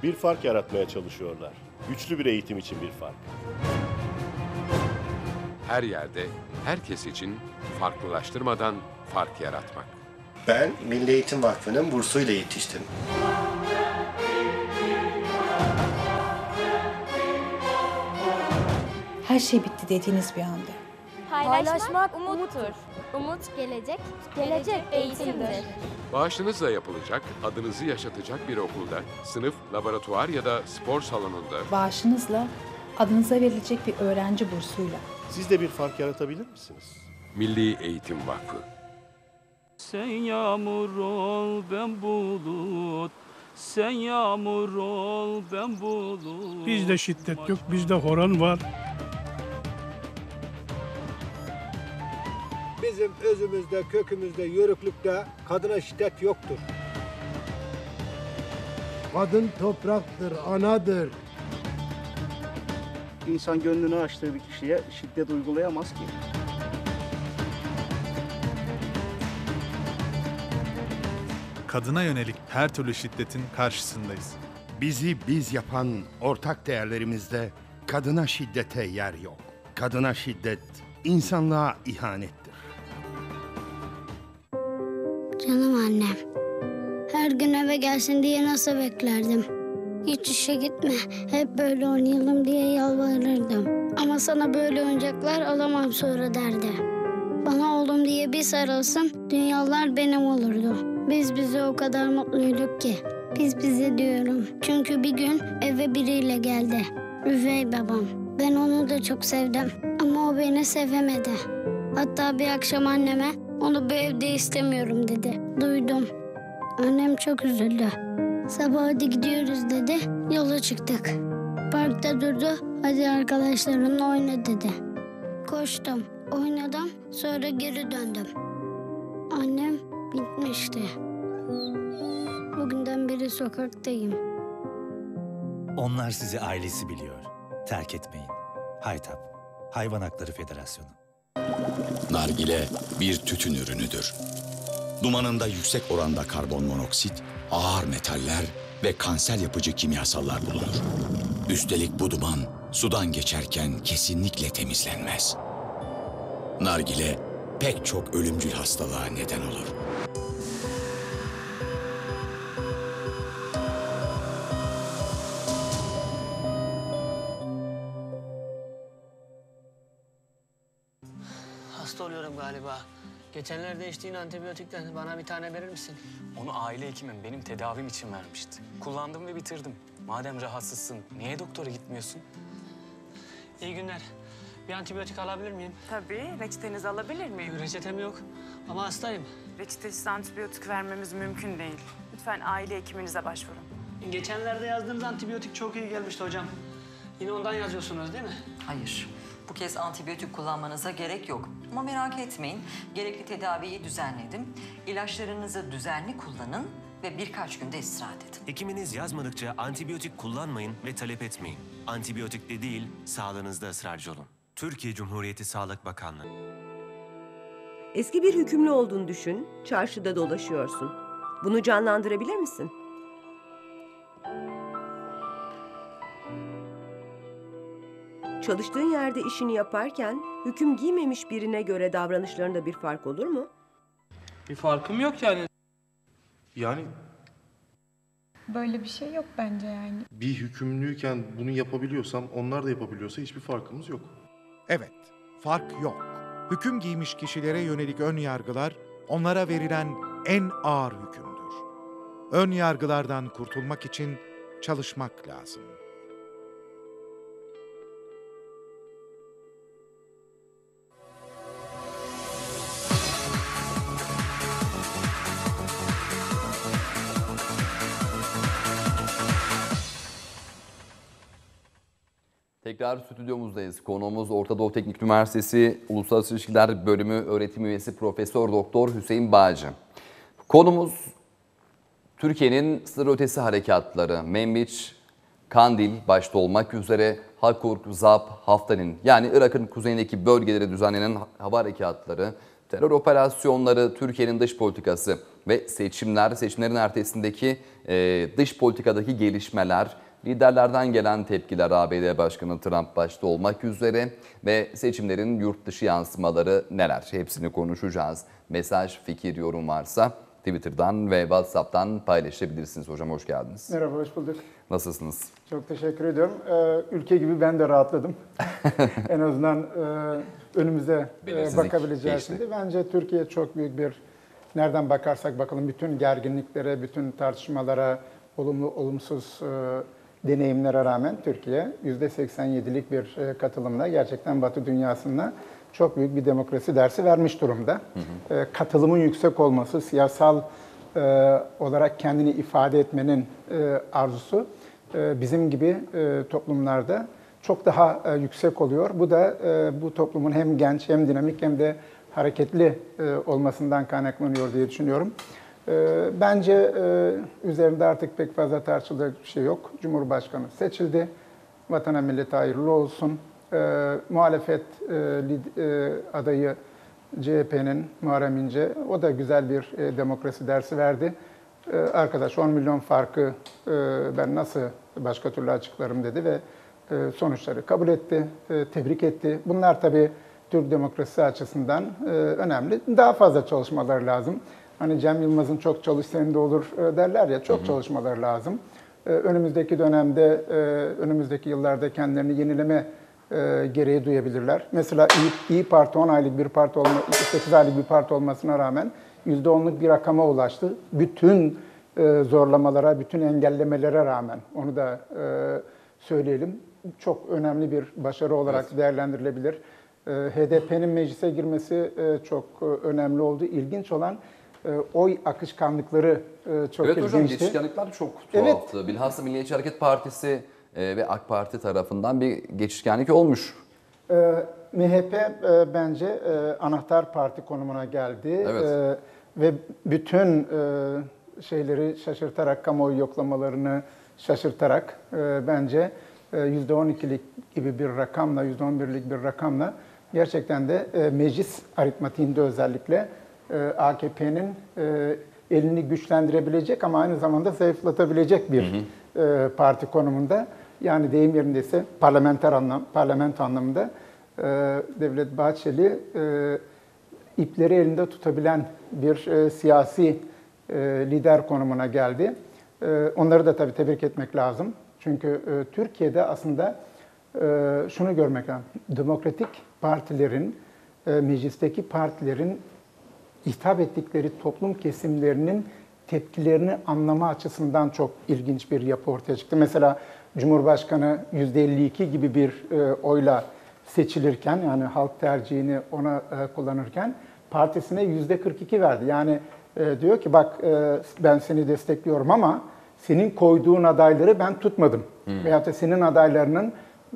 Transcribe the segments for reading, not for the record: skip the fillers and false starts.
Bir fark yaratmaya çalışıyorlar. Güçlü bir eğitim için bir fark. Her yerde, herkes için farklılaştırmadan fark yaratmak. Ben Milli Eğitim Vakfı'nın bursuyla yetiştim. Her şey bitti dediğiniz bir anda. Paylaşmak umuttur. Umut gelecek eğitimdir. Bağışınızla yapılacak, adınızı yaşatacak bir okulda, sınıf, laboratuvar ya da spor salonunda Bağışınızla adınıza verilecek bir öğrenci bursuyla. Siz de bir fark yaratabilir misiniz? Milli Eğitim Vakfı. Sen yağmur ol ben bulut, sen yağmur ol ben bulut. Bizde şiddet yok, bizde horon var. Bizim özümüzde, kökümüzde, yörüklükte kadına şiddet yoktur. Kadın topraktır, anadır. İnsan gönlünü açtığı bir kişiye şiddet uygulayamaz ki. Kadına yönelik her türlü şiddetin karşısındayız. Bizi biz yapan ortak değerlerimizde kadına şiddete yer yok. Kadına şiddet insanlığa ihanettir. Canım annem. Her gün eve gelsin diye nasıl beklerdim. Hiç işe gitme, hep böyle oynayalım diye yalvarırdım. Ama sana böyle oyuncaklar alamam sonra derdi. Bana oğlum diye bir sarılsın, dünyalar benim olurdu. Biz bize o kadar mutluyduk ki. Biz bize diyorum. Çünkü bir gün eve biriyle geldi. Üvey babam. Ben onu da çok sevdim. Ama o beni sevemedi. Hatta bir akşam anneme onu bu evde istemiyorum dedi. Duydum. Annem çok üzüldü. Sabah hadi gidiyoruz dedi. Yola çıktık. Parkta durdu. Hadi arkadaşlarınla oyna dedi. Koştum. Oynadım. Sonra geri döndüm. Annem gitmişti. Bugünden beri sokaktayım. Onlar sizi ailesi biliyor. Terk etmeyin. Haytap, Hayvan Hakları Federasyonu. Nargile bir tütün ürünüdür. Dumanında yüksek oranda karbonmonoksit, ağır metaller ve kanser yapıcı kimyasallar bulunur. Üstelik bu duman sudan geçerken kesinlikle temizlenmez. Nargile pek çok ölümcül hastalığa neden olur. Hasta oluyorum galiba. Geçenlerde içtiğin antibiyotikten bana bir tane verir misin? Onu aile hekimim benim tedavim için vermişti. Kullandım ve bitirdim. Madem rahatsızsın, niye doktora gitmiyorsun? İyi günler. Bir antibiyotik alabilir miyim? Tabii. Reçetenizi alabilir miyim? Reçetem yok ama hastayım. Reçetesiz antibiyotik vermemiz mümkün değil. Lütfen aile hekiminize başvurun. Geçenlerde yazdığınız antibiyotik çok iyi gelmişti hocam. Yine ondan yazıyorsunuz değil mi? Hayır. Bu kez antibiyotik kullanmanıza gerek yok. Ama merak etmeyin, gerekli tedaviyi düzenledim. İlaçlarınızı düzenli kullanın ve birkaç günde istirahat edin. Hekiminiz yazmadıkça antibiyotik kullanmayın ve talep etmeyin. Antibiyotikle değil, sağlığınızda ısrarcı olun. Türkiye Cumhuriyeti Sağlık Bakanlığı. Eski bir hükümlü olduğunu düşün, çarşıda dolaşıyorsun. Bunu canlandırabilir misin? Çalıştığın yerde işini yaparken hüküm giymemiş birine göre davranışlarında bir fark olur mu? Bir farkım yok yani. Yani Böyle bir şey yok bence yani. bir hükümlüyken bunu yapabiliyorsam onlar da yapabiliyorsa hiçbir farkımız yok. Evet, fark yok. Hüküm giymiş kişilere yönelik ön yargılar onlara verilen en ağır hükümdür. Ön yargılardan kurtulmak için çalışmak lazım. Tekrar stüdyomuzdayız. Konuğumuz Orta Doğu Teknik Üniversitesi Uluslararası İlişkiler Bölümü öğretim üyesi Profesör Doktor Hüseyin Bağcı. Konumuz Türkiye'nin sınır ötesi harekatları, Menbiç, Kandil başta olmak üzere Hakurk, Zap, Haftanin yani Irak'ın kuzeyindeki bölgelere düzenlenen hava harekatları terör operasyonları, Türkiye'nin dış politikası ve seçimlerin ertesindeki dış politikadaki gelişmeler, liderlerden gelen tepkiler, ABD Başkanı Trump başta olmak üzere ve seçimlerin yurt dışı yansımaları neler? Hepsini konuşacağız. Mesaj, fikir, yorum varsa Twitter'dan ve WhatsApp'tan paylaşabilirsiniz. Hocam hoş geldiniz. Merhaba, hoş bulduk. Nasılsınız? Çok teşekkür ediyorum. Ülke gibi ben de rahatladım. En azından önümüze bakabileceğiz şimdi. Bence Türkiye çok büyük bir, nereden bakarsak bakalım, bütün gerginliklere, bütün tartışmalara, olumlu olumsuz deneyimlere rağmen Türkiye %87'lik bir katılımla gerçekten Batı dünyasında çok büyük bir demokrasi dersi vermiş durumda. Katılımın yüksek olması, siyasal olarak kendini ifade etmenin arzusu bizim gibi toplumlarda çok daha yüksek oluyor. Bu da bu toplumun hem genç hem dinamik hem de hareketli olmasından kaynaklanıyor diye düşünüyorum. Bence üzerinde artık pek fazla tartışılacak bir şey yok. Cumhurbaşkanı seçildi. Vatana millete hayırlı olsun. Muhalefet adayı CHP'nin Muharrem İnce, o da güzel bir demokrasi dersi verdi. Arkadaş 10 milyon farkı ben nasıl başka türlü açıklarım dedi ve sonuçları kabul etti, tebrik etti. Bunlar tabii Türk demokrasisi açısından önemli. Daha fazla çalışmalar lazım. Hani Cem Yılmaz'ın çok çalış senin de olur derler ya, çok çalışmaları lazım. Önümüzdeki dönemde, önümüzdeki yıllarda kendilerini yenileme gereği duyabilirler. Mesela İYİ Parti 10 aylık bir parti 8 aylık bir parti olmasına rağmen %10'luk bir rakama ulaştı. Bütün zorlamalara, bütün engellemelere rağmen, onu da söyleyelim. Çok önemli bir başarı olarak değerlendirilebilir. HDP'nin meclise girmesi çok önemli oldu. İlginç olan oy akışkanlıkları çok evet ilginçti. hocam, geçişkenlikler çok tuhaftı. Evet. Bilhassa Milliyetçi Hareket Partisi ve AK Parti tarafından bir geçişkenlik olmuş. MHP bence anahtar parti konumuna geldi. Evet. Ve bütün şeyleri şaşırtarak, kamuoyu yoklamalarını şaşırtarak bence %12'lik gibi bir rakamla, %11'lik bir rakamla gerçekten de meclis aritmatiğinde özellikle AKP'nin elini güçlendirebilecek ama aynı zamanda zayıflatabilecek bir parti konumunda. Yani deyim yerindeyse parlamento anlamında Devlet Bahçeli ipleri elinde tutabilen bir siyasi lider konumuna geldi. Onları da tabii tebrik etmek lazım. Çünkü Türkiye'de aslında şunu görmek lazım. Demokratik partilerin, meclisteki partilerin hitap ettikleri toplum kesimlerinin tepkilerini anlama açısından çok ilginç bir yapı ortaya çıktı. Mesela Cumhurbaşkanı %52 gibi bir oyla seçilirken, yani halk tercihini ona kullanırken partisine %42 verdi. Yani diyor ki bak ben seni destekliyorum ama senin koyduğun adayları ben tutmadım. Veyahut da senin adaylarının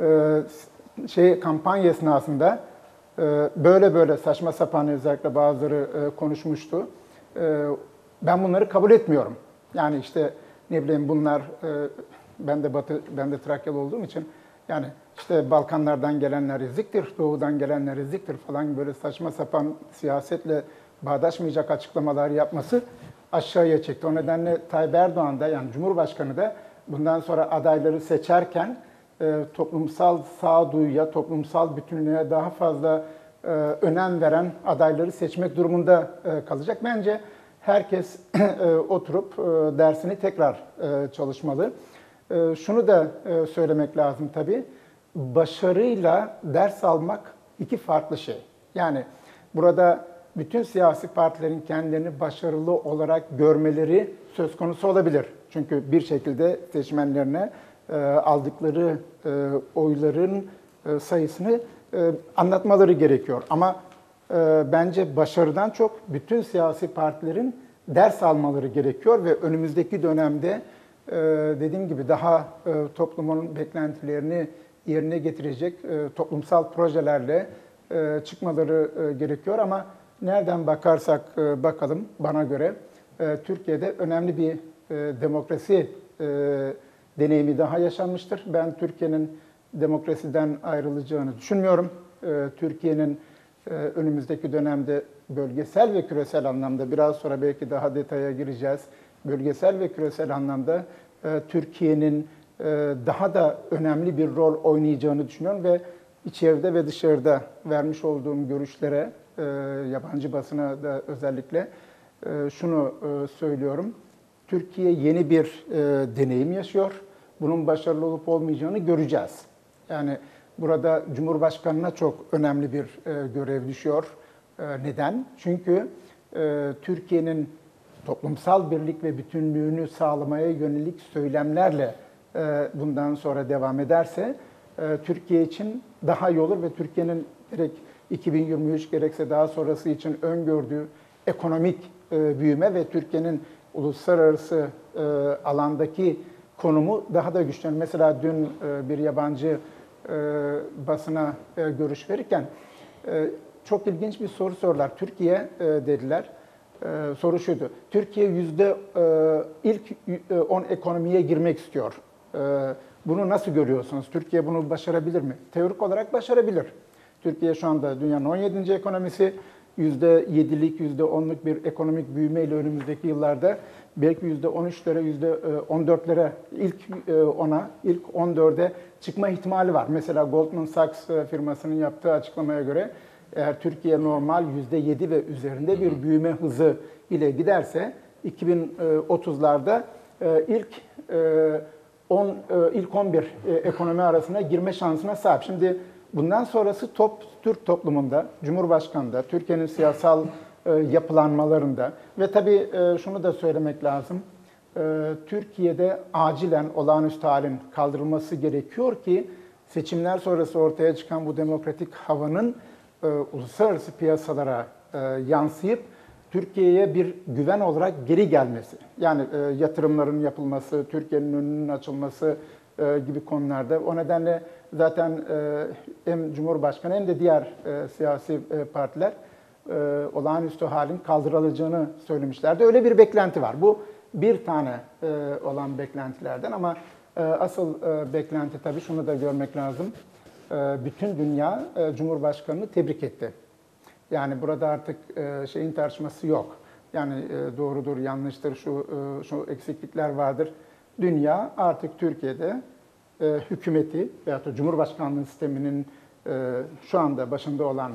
kampanya esnasında böyle saçma sapan, özellikle bazıları konuşmuştu. Ben bunları kabul etmiyorum. Yani işte ne bileyim bunlar, ben de Trakyalı olduğum için yani işte Balkanlardan gelenler eziktir, Doğu'dan gelenler eziktir falan, böyle saçma sapan siyasetle bağdaşmayacak açıklamalar yapması aşağıya çekti. O nedenle Tayyip Erdoğan da, yani Cumhurbaşkanı da bundan sonra adayları seçerken toplumsal sağduyuya, toplumsal bütünlüğe daha fazla önem veren adayları seçmek durumunda kalacak. Bence herkes oturup dersini tekrar çalışmalı. Şunu da söylemek lazım tabii. Başarıyla ders almak iki farklı şey. Yani burada bütün siyasi partilerin kendilerini başarılı olarak görmeleri söz konusu olabilir. Çünkü bir şekilde seçmenlerine aldıkları oyların sayısını anlatmaları gerekiyor. Ama bence başarıdan çok bütün siyasi partilerin ders almaları gerekiyor ve önümüzdeki dönemde dediğim gibi daha toplumun beklentilerini yerine getirecek toplumsal projelerle çıkmaları gerekiyor. Ama nereden bakarsak bakalım, bana göre Türkiye'de önemli bir demokrasi deneyimi daha yaşanmıştır. Ben Türkiye'nin demokrasiden ayrılacağını düşünmüyorum. Türkiye'nin önümüzdeki dönemde bölgesel ve küresel anlamda, biraz sonra belki daha detaya gireceğiz, bölgesel ve küresel anlamda Türkiye'nin daha da önemli bir rol oynayacağını düşünüyorum ve içeride ve dışarıda vermiş olduğum görüşlere, yabancı basına da özellikle şunu söylüyorum. Türkiye yeni bir deneyim yaşıyor. Bunun başarılı olup olmayacağını göreceğiz. Yani burada Cumhurbaşkanı'na çok önemli bir görev düşüyor. Neden? Çünkü Türkiye'nin toplumsal birlik ve bütünlüğünü sağlamaya yönelik söylemlerle bundan sonra devam ederse Türkiye için daha iyi olur ve Türkiye'nin gerek 2023 gerekse daha sonrası için öngördüğü ekonomik büyüme ve Türkiye'nin uluslararası alandaki konumu daha da güçlenir. Mesela dün bir yabancı basına görüş verirken çok ilginç bir soru sordular. Türkiye dediler. Soru şuydu. Türkiye ilk 10 ekonomiye girmek istiyor. Bunu nasıl görüyorsunuz? Türkiye bunu başarabilir mi? Teorik olarak başarabilir. Türkiye şu anda dünyanın 17. ekonomisi. %7'lik, %10'luk bir ekonomik büyümeyle önümüzdeki yıllarda belki %13'lere, %14'lere ilk 10'a, ilk 14'e çıkma ihtimali var. Mesela Goldman Sachs firmasının yaptığı açıklamaya göre eğer Türkiye normal %7 ve üzerinde bir büyüme hızı ile giderse 2030'larda ilk 11 ekonomi arasına girme şansına sahip. Şimdi bundan sonrası Türk toplumunda, Cumhurbaşkanı'nda, Türkiye'nin siyasal yapılanmalarında ve tabii şunu da söylemek lazım. Türkiye'de acilen olağanüstü halin kaldırılması gerekiyor ki seçimler sonrası ortaya çıkan bu demokratik havanın uluslararası piyasalara yansıyıp Türkiye'ye bir güven olarak geri gelmesi. Yani yatırımların yapılması, Türkiye'nin önünün açılması gibi konularda. O nedenle zaten hem Cumhurbaşkanı hem de diğer siyasi partiler olağanüstü halin kaldırılacağını söylemişlerdi. Öyle bir beklenti var. Bu bir tane olan beklentilerden ama asıl beklenti tabii şunu da görmek lazım. Bütün dünya Cumhurbaşkanı'nı tebrik etti. Yani burada artık şeyin tartışması yok. Yani doğrudur, yanlıştır, şu eksiklikler vardır. Dünya artık Türkiye'de hükümeti veyahut da Cumhurbaşkanlığı sisteminin şu anda başında olan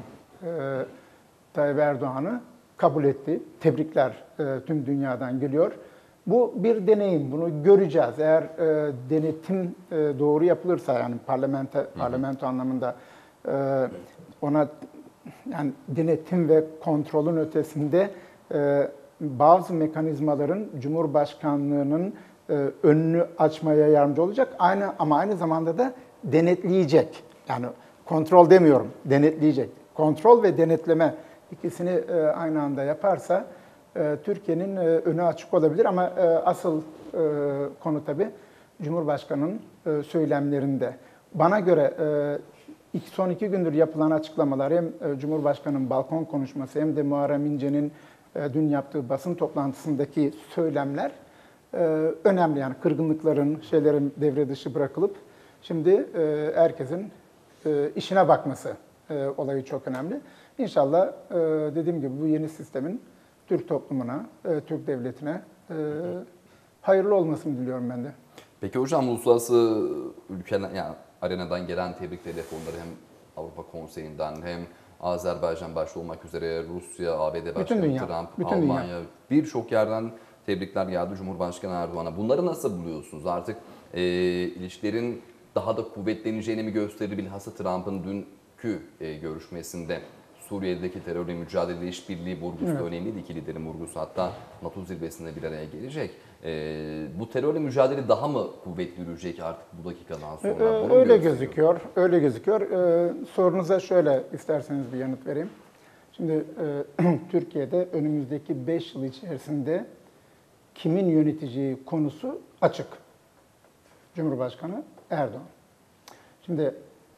Tayyip Erdoğan'ı kabul etti. Tebrikler tüm dünyadan geliyor. Bu bir deneyim, bunu göreceğiz. Eğer denetim doğru yapılırsa, yani parlamento anlamında ona yani denetim ve kontrolün ötesinde bazı mekanizmaların Cumhurbaşkanlığının önünü açmaya yardımcı olacak. Ama aynı zamanda da denetleyecek. Yani kontrol demiyorum, denetleyecek. Kontrol ve denetleme ikisini aynı anda yaparsa Türkiye'nin önü açık olabilir ama asıl konu tabii Cumhurbaşkanı'nın söylemlerinde. Bana göre son 2 gündür yapılan açıklamalar, hem Cumhurbaşkanı'nın balkon konuşması hem de Muharrem İnce'nin dün yaptığı basın toplantısındaki söylemler önemli. Yani kırgınlıkların, şeylerin devre dışı bırakılıp şimdi herkesin işine bakması olayı çok önemli. İnşallah dediğim gibi bu yeni sistemin Türk toplumuna, Türk devletine hayırlı olmasını diliyorum ben de. Peki hocam, uluslararası ülkeler, yani arenadan gelen tebrik telefonları hem Avrupa Konseyi'nden hem Azerbaycan başta olmak üzere Rusya, ABD Başkanı Trump, Almanya, birçok yerden tebrikler geldi Cumhurbaşkanı Erdoğan'a. Bunları nasıl buluyorsunuz? Artık ilişkilerin daha da kuvvetleneceğini mi gösterir? Bilhassa Trump'ın dünkü görüşmesinde Suriye'deki terörle mücadele işbirliği vurgusu da önemliydi. İki liderin vurgusu, hatta NATO zirvesinde bir araya gelecek. Bu terörle mücadele daha mı kuvvetli yürüyecek artık bu dakikadan sonra? Öyle gözüküyor. Öyle gözüküyor. Sorunuza şöyle isterseniz bir yanıt vereyim. Şimdi Türkiye'de önümüzdeki 5 yıl içerisinde kimin yöneteceği konusu açık. Cumhurbaşkanı Erdoğan. Şimdi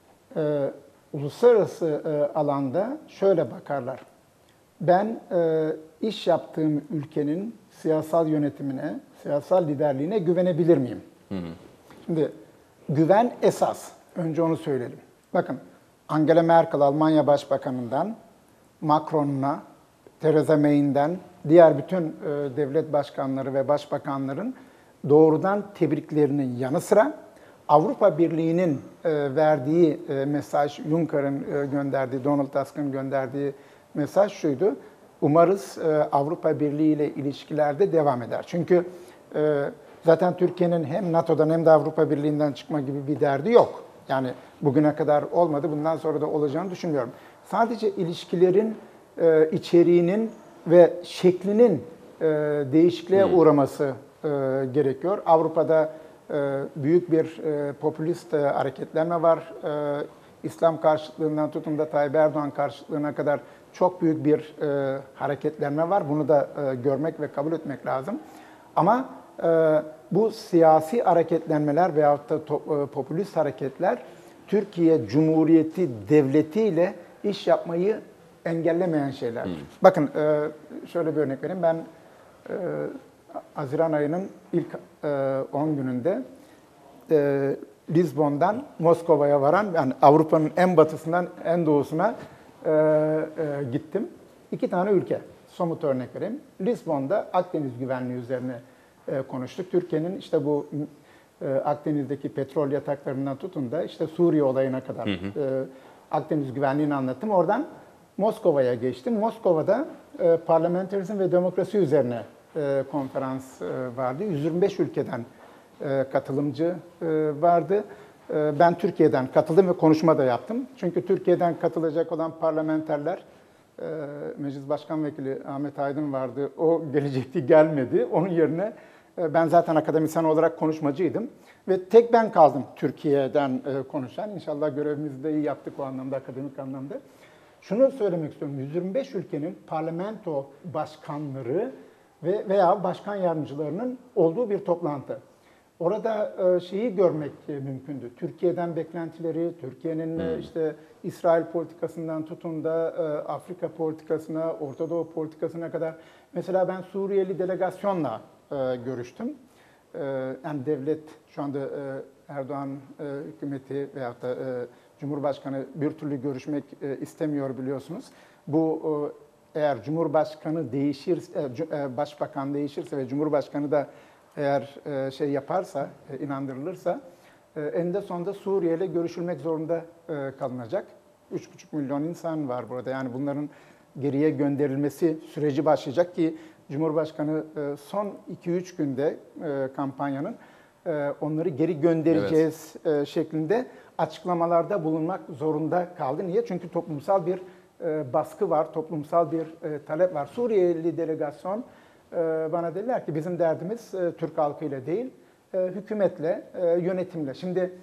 uluslararası alanda şöyle bakarlar. Ben iş yaptığım ülkenin siyasal yönetimine, siyasal liderliğine güvenebilir miyim? Şimdi güven esas. Önce onu söyleyelim. Bakın, Angela Merkel Almanya Başbakanı'ndan Macron'una, Theresa May'den diğer bütün devlet başkanları ve başbakanların doğrudan tebriklerinin yanı sıra Avrupa Birliği'nin verdiği mesaj, Juncker'ın gönderdiği, Donald Tusk'ın gönderdiği mesaj şuydu. Umarız Avrupa Birliği ile ilişkilerde devam eder. Çünkü zaten Türkiye'nin hem NATO'dan hem de Avrupa Birliği'nden çıkma gibi bir derdi yok. Yani bugüne kadar olmadı, bundan sonra da olacağını düşünmüyorum. Sadece ilişkilerin içeriğinin ve şeklinin değişikliğe uğraması gerekiyor. Avrupa'da büyük bir popülist hareketlenme var. İslam karşıtlığından tutun da Tayyip Erdoğan karşıtlığına kadar çok büyük bir hareketlenme var. Bunu da görmek ve kabul etmek lazım. Ama bu siyasi hareketlenmeler veyahut da popülist hareketler Türkiye Cumhuriyeti Devleti ile iş yapmayı engellemeyen şeyler. Bakın şöyle bir örnek vereyim. Ben Haziran ayının ilk 10 gününde Lizbon'dan Moskova'ya varan, yani Avrupa'nın en batısından en doğusuna gittim. 2 tane ülke. Somut örnek vereyim. Lizbon'da Akdeniz güvenliği üzerine konuştuk. Türkiye'nin işte bu Akdeniz'deki petrol yataklarından tutun da işte Suriye olayına kadar Akdeniz güvenliğini anlattım. Oradan Moskova'ya geçtim. Moskova'da parlamenterizm ve demokrasi üzerine konferans vardı. 125 ülkeden katılımcı vardı. Ben Türkiye'den katıldım ve konuşma da yaptım. Çünkü Türkiye'den katılacak olan parlamenterler, Meclis Başkan Vekili Ahmet Aydın vardı. O gelecekti, gelmedi. Onun yerine ben zaten akademisyen olarak konuşmacıydım. Ve tek ben kaldım Türkiye'den konuşan. İnşallah görevimizi de iyi yaptık o anlamda, akademik anlamda. Şunu söylemek istiyorum. 125 ülkenin parlamento başkanları veya başkan yardımcılarının olduğu bir toplantı. Orada şeyi görmek mümkündü. Türkiye'den beklentileri, Türkiye'nin işte İsrail politikasından tutun da Afrika politikasına, Orta Doğu politikasına kadar. Mesela ben Suriyeli delegasyonla görüştüm. Yani devlet şu anda Erdoğan hükümeti veyahut da Cumhurbaşkanı bir türlü görüşmek istemiyor biliyorsunuz. Bu eğer Cumhurbaşkanı değişirse, Başbakan değişirse ve Cumhurbaşkanı da eğer şey yaparsa, inandırılırsa eninde sonunda Suriye ile görüşülmek zorunda kalınacak. 3,5 milyon insan var burada. Yani bunların geriye gönderilmesi süreci başlayacak ki Cumhurbaşkanı son 2-3 günde kampanyanın onları geri göndereceğiz şeklinde açıklamalarda bulunmak zorunda kaldı. Niye? Çünkü toplumsal bir baskı var, toplumsal bir talep var. Suriyeli delegasyon bana dediler ki bizim derdimiz Türk halkıyla değil, hükümetle, yönetimle. Şimdi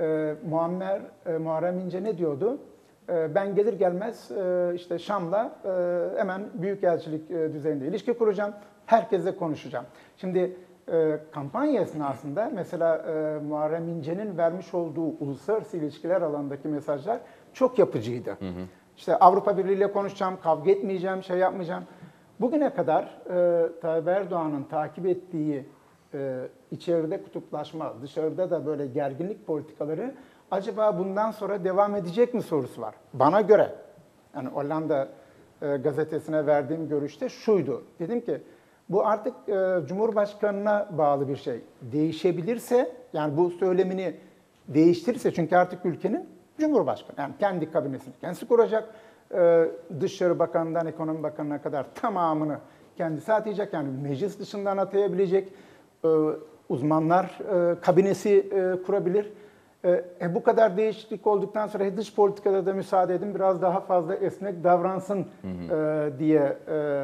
Muharrem İnce ne diyordu? Ben gelir gelmez işte Şam'la hemen büyükelçilik düzeyinde ilişki kuracağım, herkesle konuşacağım. Şimdi kampanya esnasında mesela Muharrem İnce'nin vermiş olduğu uluslararası ilişkiler alanındaki mesajlar çok yapıcıydı. İşte Avrupa Birliği ile konuşacağım, kavga etmeyeceğim, şey yapmayacağım. Bugüne kadar Tayyip Erdoğan'ın takip ettiği içeride kutuplaşma, dışarıda da böyle gerginlik politikaları acaba bundan sonra devam edecek mi sorusu var. Bana göre, yani Hollanda gazetesine verdiğim görüşte şuydu. Dedim ki bu artık Cumhurbaşkanı'na bağlı bir şey. Değişebilirse, yani bu söylemini değiştirirse, çünkü artık ülkenin Cumhurbaşkanı, yani kendi kabinesini kendisi kuracak. Dışişleri Bakanı'ndan Ekonomi Bakanı'na kadar tamamını kendisi atayacak. Yani meclis dışından atayabilecek. Uzmanlar kabinesi kurabilir. Bu kadar değişiklik olduktan sonra dış politikada da müsaade edin biraz daha fazla esnek davransın diye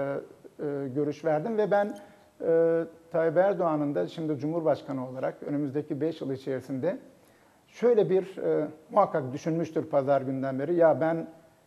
görüş verdim. Ve ben Tayyip Erdoğan'ın da şimdi Cumhurbaşkanı olarak önümüzdeki 5 yıl içerisinde şöyle bir muhakkak düşünmüştür pazar günden beri. Ya ben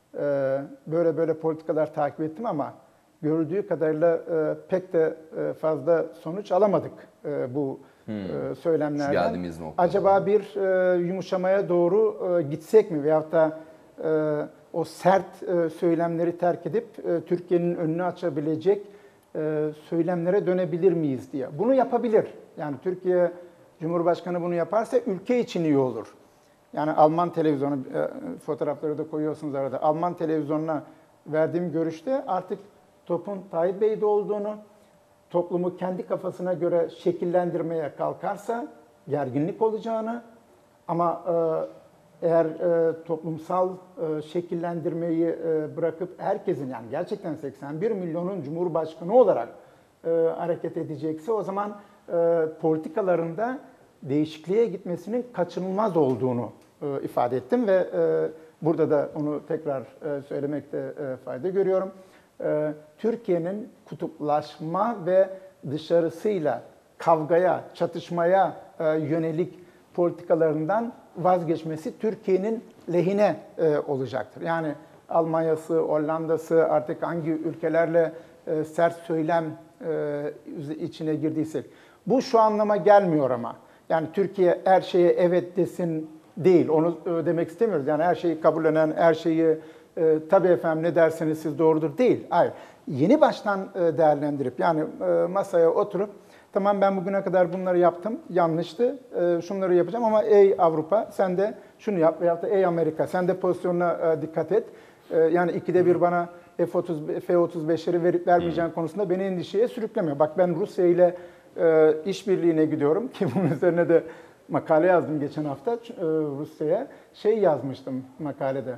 böyle politikalar takip ettim ama görüldüğü kadarıyla pek de fazla sonuç alamadık bu söylemlerden. Acaba bir yumuşamaya doğru gitsek mi? Veyahut da o sert söylemleri terk edip Türkiye'nin önünü açabilecek söylemlere dönebilir miyiz diye. Bunu yapabilir. Yani Türkiye Cumhurbaşkanı bunu yaparsa ülke için iyi olur. Yani Alman televizyonu, fotoğrafları da koyuyorsunuz arada. Alman televizyonuna verdiğim görüşte artık topun Tayyip Bey'de olduğunu, toplumu kendi kafasına göre şekillendirmeye kalkarsa gerginlik olacağını ama eğer toplumsal şekillendirmeyi bırakıp herkesin yani gerçekten 81 milyonun Cumhurbaşkanı olarak hareket edecekse o zaman politikalarında değişikliğe gitmesinin kaçınılmaz olduğunu ifade ettim ve burada da onu tekrar söylemekte fayda görüyorum. Türkiye'nin kutuplaşma ve dışarısıyla kavgaya, çatışmaya yönelik politikalarından vazgeçmesi Türkiye'nin lehine olacaktır. Yani Almanya'sı, Hollanda'sı artık hangi ülkelerle sert söylem içine girdiysek. Bu şu anlama gelmiyor ama. Yani Türkiye her şeye evet desin değil. Onu demek istemiyoruz. Yani her şeyi kabullenen, her şeyi tabii efendim ne derseniz siz doğrudur değil. Hayır. Yeni baştan değerlendirip yani masaya oturup tamam ben bugüne kadar bunları yaptım, yanlıştı, şunları yapacağım ama ey Avrupa sen de şunu yap veyahut da ey Amerika sen de pozisyonuna dikkat et. Yani ikide bir bana F-35'leri verip vermeyeceğin konusunda beni endişeye sürüklemiyor. Bak ben Rusya ile işbirliğine gidiyorum ki bunun üzerine de makale yazdım geçen hafta Rusya'ya. Şey yazmıştım makalede,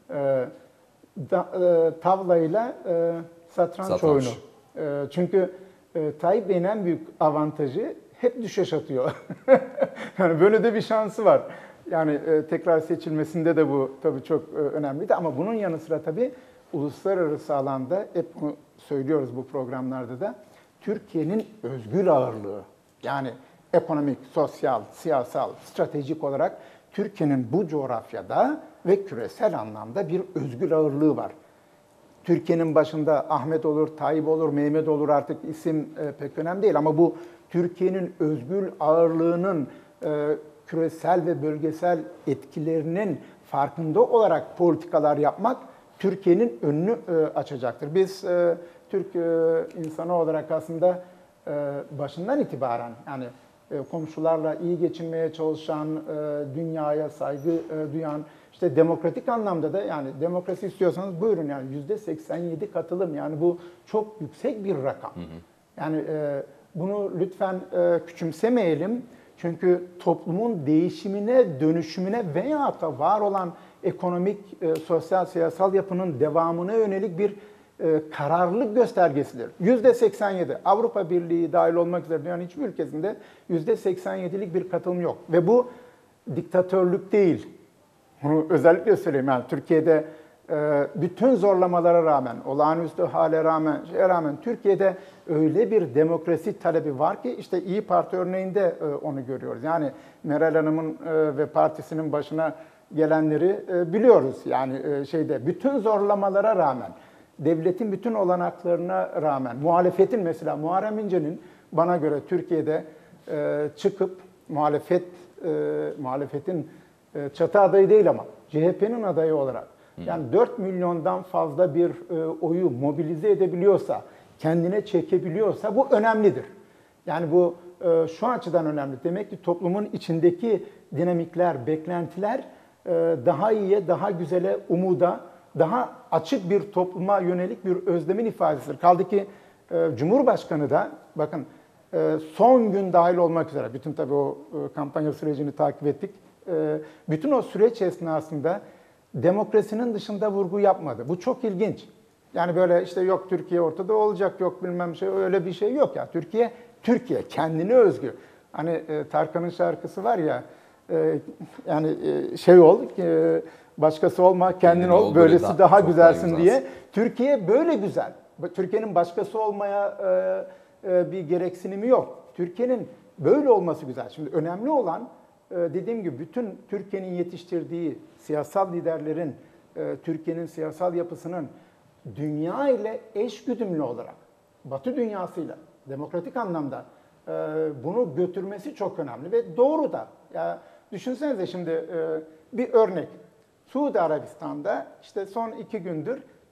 tavlayla satranç oyunu. Çünkü Tayyip Bey'in en büyük avantajı hep düşeş atıyor. Yani böyle de bir şansı var. Yani tekrar seçilmesinde de bu tabii çok önemliydi. Ama bunun yanı sıra tabii uluslararası alanda hep bunu söylüyoruz bu programlarda da Türkiye'nin özgür ağırlığı yani ekonomik, sosyal, siyasal, stratejik olarak Türkiye'nin bu coğrafyada ve küresel anlamda bir özgür ağırlığı var. Türkiye'nin başında Ahmet olur, Tayyip olur, Mehmet olur artık isim pek önemli değil ama bu Türkiye'nin özgür ağırlığının küresel ve bölgesel etkilerinin farkında olarak politikalar yapmak Türkiye'nin önünü açacaktır. Biz Türk insanı olarak aslında başından itibaren yani komşularla iyi geçinmeye çalışan, dünyaya saygı duyan, işte demokratik anlamda da yani demokrasi istiyorsanız buyurun yani %87 katılım yani bu çok yüksek bir rakam. Yani bunu lütfen küçümsemeyelim. Çünkü toplumun değişimine, dönüşümüne veya da var olan ekonomik, sosyal, siyasal yapının devamına yönelik bir kararlılık göstergesidir. %87 Avrupa Birliği dahil olmak üzere dünyanın hiçbir ülkesinde %87'lik bir katılım yok. Ve bu diktatörlük değil. Bunu özellikle söyleyeyim. Yani Türkiye'de bütün zorlamalara rağmen, olağanüstü hale rağmen Türkiye'de öyle bir demokrasi talebi var ki işte İYİ Parti örneğinde onu görüyoruz. Yani Meral Hanım'ın ve partisinin başına gelenleri biliyoruz. Yani bütün zorlamalara rağmen, devletin bütün olanaklarına rağmen, muhalefetin mesela Muharrem İnce'nin bana göre Türkiye'de çıkıp muhalefetin çatı adayı değil ama CHP'nin adayı olarak yani 4 milyondan fazla bir oyu mobilize edebiliyorsa, kendine çekebiliyorsa bu önemlidir. Yani bu şu açıdan önemli. Demek ki toplumun içindeki dinamikler, beklentiler daha iyiye, daha güzele, umuda, daha açık bir topluma yönelik bir özlemin ifadesidir. Kaldı ki Cumhurbaşkanı da bakın son gün dahil olmak üzere, bütün tabii o kampanya sürecini takip ettik. Bütün o süreç esnasında demokrasinin dışında vurgu yapmadı. Bu çok ilginç. Yani böyle işte yok Türkiye ortada olacak, yok bilmem öyle bir şey yok ya. Türkiye kendine özgü. Hani Tarkan'ın şarkısı var ya, yani ol, başkası olma, kendin ol, böylesi daha güzelsin diye. Türkiye böyle güzel. Türkiye'nin başkası olmaya bir gereksinimi yok. Türkiye'nin böyle olması güzel. Şimdi önemli olan dediğim gibi bütün Türkiye'nin yetiştirdiği siyasal liderlerin, Türkiye'nin siyasal yapısının dünya ile eşgüdümlü olarak, Batı dünyasıyla demokratik anlamda bunu götürmesi çok önemli ve doğru da. Ya düşünsenize şimdi bir örnek. Suudi Arabistan'da işte son 2 gündür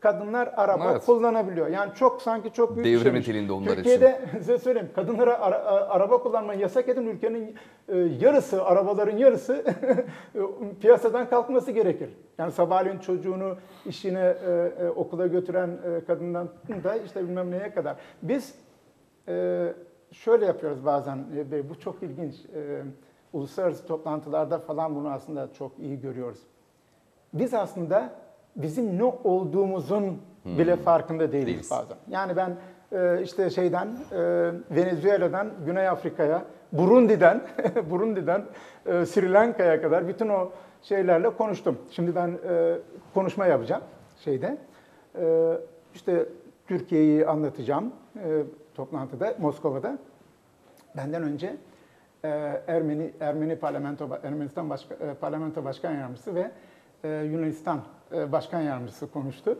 kadınlar araba Evet. kullanabiliyor. Yani sanki çok büyük bir Devrim şeymiş. niteliğinde onlar Türkiye'de size söyleyeyim, kadınlara araba kullanmayı yasak edin, ülkenin yarısı, arabaların yarısı piyasadan kalkması gerekir. Yani sabahleyin çocuğunu işine, okula götüren kadından da işte bilmem neye kadar. Biz şöyle yapıyoruz bazen, bu çok ilginç. Uluslararası toplantılarda falan bunu aslında çok iyi görüyoruz. Biz aslında bizim ne olduğumuzun bile farkında değiliz bazen. Yani ben işte Venezuela'dan Güney Afrika'ya, Burundi'den Sri Lanka'ya kadar bütün o şeylerle konuştum. Şimdi ben konuşma yapacağım işte Türkiye'yi anlatacağım toplantıda, Moskova'da. Benden önce Ermenistan Parlamento Başkan Yardımcısı ve Yunanistan Başkan Yardımcısı konuştu.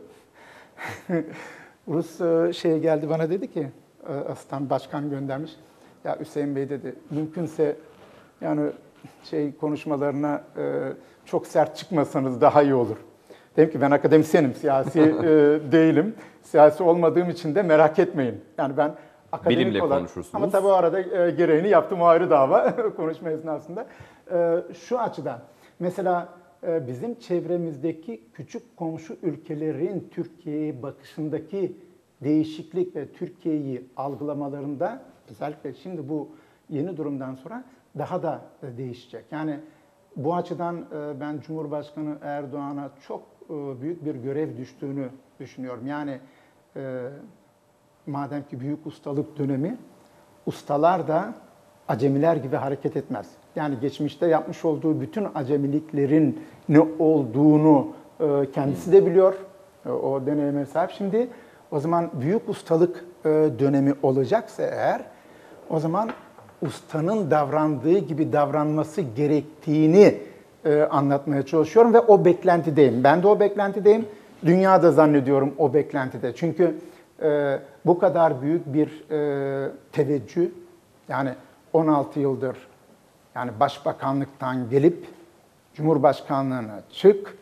Rus geldi bana dedi ki, asistan başkan göndermiş. Ya Hüseyin Bey dedi, mümkünse yani konuşmalarına çok sert çıkmasanız daha iyi olur. Dedim ki ben akademisyenim, siyasi değilim. Siyasi olmadığım için de merak etmeyin. Yani ben akademik bilimle olarak, konuşursunuz. ama tabii o arada gereğini yaptım, o ayrı dava konuşma esnasında. Şu açıdan, mesela bizim çevremizdeki küçük komşu ülkelerin Türkiye'ye bakışındaki değişiklik ve Türkiye'yi algılamalarında, özellikle şimdi bu yeni durumdan sonra daha da değişecek. Yani bu açıdan ben Cumhurbaşkanı Erdoğan'a çok büyük bir görev düştüğünü düşünüyorum. Yani madem ki büyük ustalık dönemi, ustalar da acemiler gibi hareket etmez. Yani geçmişte yapmış olduğu bütün acemiliklerin ne olduğunu kendisi de biliyor. O deneyime sahip. Şimdi o zaman büyük ustalık dönemi olacaksa eğer, o zaman ustanın davrandığı gibi davranması gerektiğini anlatmaya çalışıyorum ve o beklentideyim. Ben de o beklentideyim. Dünya da zannediyorum o beklentide. Çünkü bu kadar büyük bir teveccüh, yani 16 yıldır yani başbakanlıktan gelip Cumhurbaşkanlığına çık,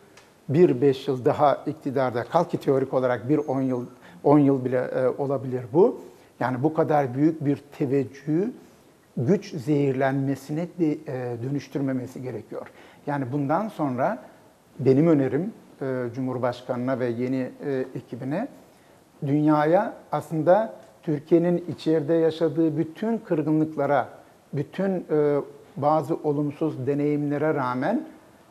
5 yıl daha iktidarda kal ki teorik olarak 10 yıl bile olabilir bu. Yani bu kadar büyük bir teveccühü güç zehirlenmesine dönüştürmemesi gerekiyor. Yani bundan sonra benim önerim Cumhurbaşkanı'na ve yeni ekibine, dünyaya aslında Türkiye'nin içeride yaşadığı bütün kırgınlıklara, bütün bazı olumsuz deneyimlere rağmen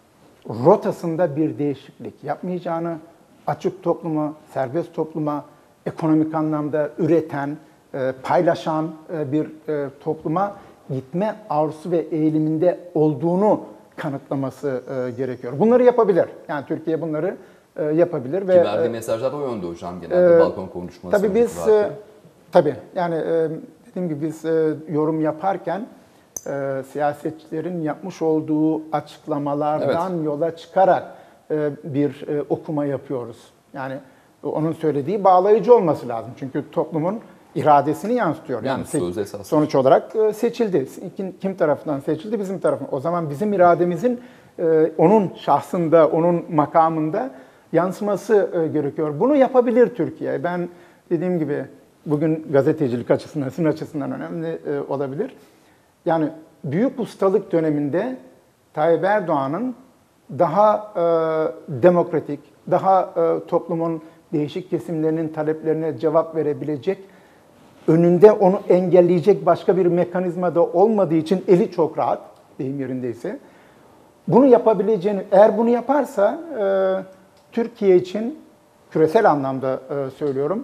rotasında bir değişiklik yapmayacağını, açık topluma, serbest topluma, ekonomik anlamda üreten, paylaşan bir topluma gitme arzusu ve eğiliminde olduğunu kanıtlaması gerekiyor. Bunları yapabilir. Yani Türkiye bunları yapabilir. Ve verdiği mesajlar o yönde hocam, genelde balkon konuşması. Tabii biz, yani dediğim gibi biz yorum yaparken siyasetçilerin yapmış olduğu açıklamalardan yola çıkarak bir okuma yapıyoruz. Yani onun söylediği bağlayıcı olması lazım. Çünkü toplumun iradesini yansıtıyor. Yani sonuç olarak seçildi. Kim tarafından seçildi? Bizim tarafından. O zaman bizim irademizin onun şahsında, onun makamında yansıması gerekiyor. Bunu yapabilir Türkiye. Ben dediğim gibi bugün gazetecilik açısından, sizin açısından önemli olabilir. Yani büyük ustalık döneminde Tayyip Erdoğan'ın daha demokratik, daha toplumun değişik kesimlerinin taleplerine cevap verebilecek, önünde onu engelleyecek başka bir mekanizma da olmadığı için eli çok rahat, deyim yerindeyse. Bunu yapabileceğini, eğer bunu yaparsa Türkiye için, küresel anlamda söylüyorum,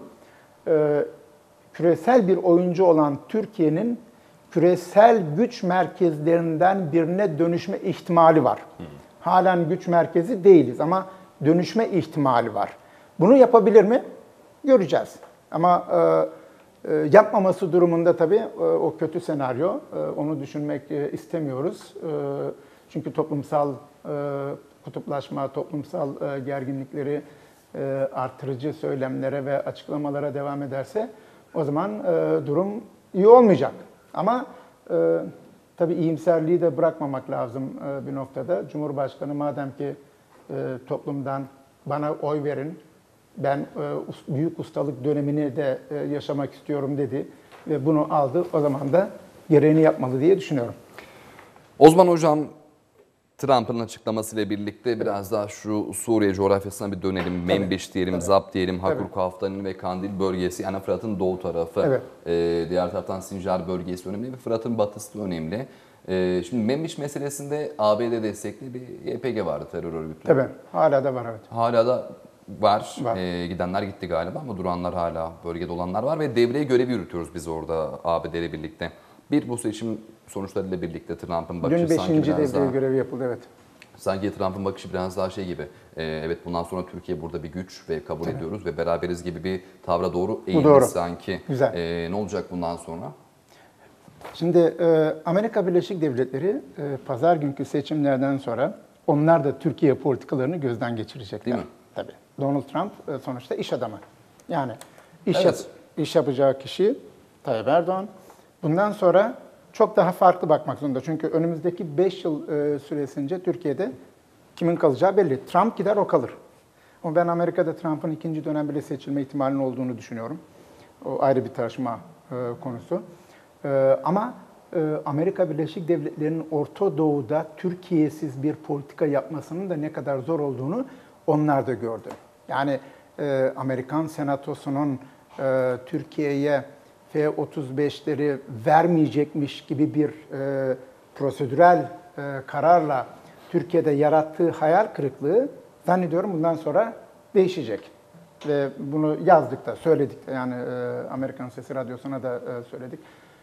küresel bir oyuncu olan Türkiye'nin küresel güç merkezlerinden birine dönüşme ihtimali var. Halen güç merkezi değiliz ama dönüşme ihtimali var. Bunu yapabilir mi? Göreceğiz. Ama yapmaması durumunda tabii o kötü senaryo, onu düşünmek istemiyoruz. Çünkü toplumsal kutuplaşma, toplumsal gerginlikleri artırıcı söylemlere ve açıklamalara devam ederse o zaman durum iyi olmayacak. Ama tabii iyimserliği de bırakmamak lazım bir noktada. Cumhurbaşkanı madem ki toplumdan bana oy verin, Ben büyük ustalık dönemini de yaşamak istiyorum dedi ve bunu aldı. O zaman da gereğini yapmalı diye düşünüyorum. Osman Hocam, Trump'ın açıklamasıyla birlikte biraz daha şu Suriye coğrafyasına bir dönelim. Menbiş diyelim, Zap diyelim, Hakurk Haftanı ve Kandil bölgesi, yani Fırat'ın doğu tarafı. Evet. Diğer taraftan Sincar bölgesi önemli ve Fırat'ın batısı da önemli. Şimdi Menbiş meselesinde ABD destekli bir YPG vardı, terör örgütü. Tabii, hala da var, evet. Hala da var. Gidenler gitti galiba ama duranlar hala, bölgede olanlar var ve devreye görevi yürütüyoruz biz orada ABD ile birlikte. Bu seçim sonuçlarıyla birlikte Trump'ın bakışı Dün sanki 5. biraz devreye daha... görevi yapıldı, evet. Sanki Trump'ın bakışı biraz daha şey gibi, evet bundan sonra Türkiye burada bir güç ve kabul ediyoruz ve beraberiz gibi bir tavra doğru eğilmiş sanki. Güzel. Ne olacak bundan sonra? Şimdi Amerika Birleşik Devletleri pazar günkü seçimlerden sonra onlar da Türkiye politikalarını gözden geçirecekler. Değil mi? Tabii. Donald Trump sonuçta iş adamı. Yani Evet. iş yapacağı kişi Tayyip Erdoğan. Bundan sonra çok daha farklı bakmak zorunda. Çünkü önümüzdeki 5 yıl süresince Türkiye'de kimin kalacağı belli. Trump gider, o kalır. Ama ben Amerika'da Trump'ın ikinci dönem bile seçilme ihtimalinin olduğunu düşünüyorum. O ayrı bir tartışma konusu. Ama Amerika Birleşik Devletleri'nin Orta Doğu'da Türkiye'siz bir politika yapmasının da ne kadar zor olduğunu onlar da gördü. Yani Amerikan Senatosu'nun Türkiye'ye F-35'leri vermeyecekmiş gibi bir prosedürel kararla Türkiye'de yarattığı hayal kırıklığı zannediyorum bundan sonra değişecek. Ve bunu yazdık da, söyledik de, yani Amerikan Sesi Radyosu'na da söyledik.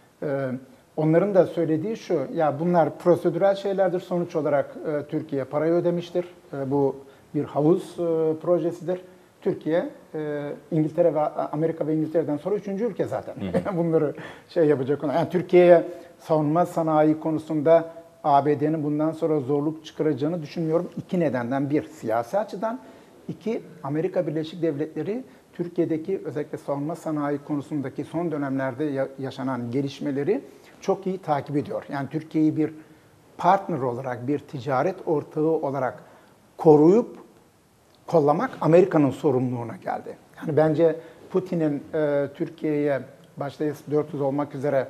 Onların da söylediği şu, ya bunlar prosedürel şeylerdir, sonuç olarak Türkiye parayı ödemiştir. Bu bir havuz projesidir. Türkiye, İngiltere ve Amerika ve İngiltere'den sonra 3. ülke zaten. Bunları yapacak olan. Yani Türkiye'ye savunma sanayi konusunda ABD'nin bundan sonra zorluk çıkaracağını düşünmüyorum. 2 nedenden: bir, siyasi açıdan; 2, Amerika Birleşik Devletleri Türkiye'deki özellikle savunma sanayi konusundaki son dönemlerde yaşanan gelişmeleri çok iyi takip ediyor. Yani Türkiye'yi bir partner olarak, bir ticaret ortağı olarak koruyup kollamak Amerika'nın sorumluluğuna geldi. Yani bence Putin'in Türkiye'ye başta S-400 olmak üzere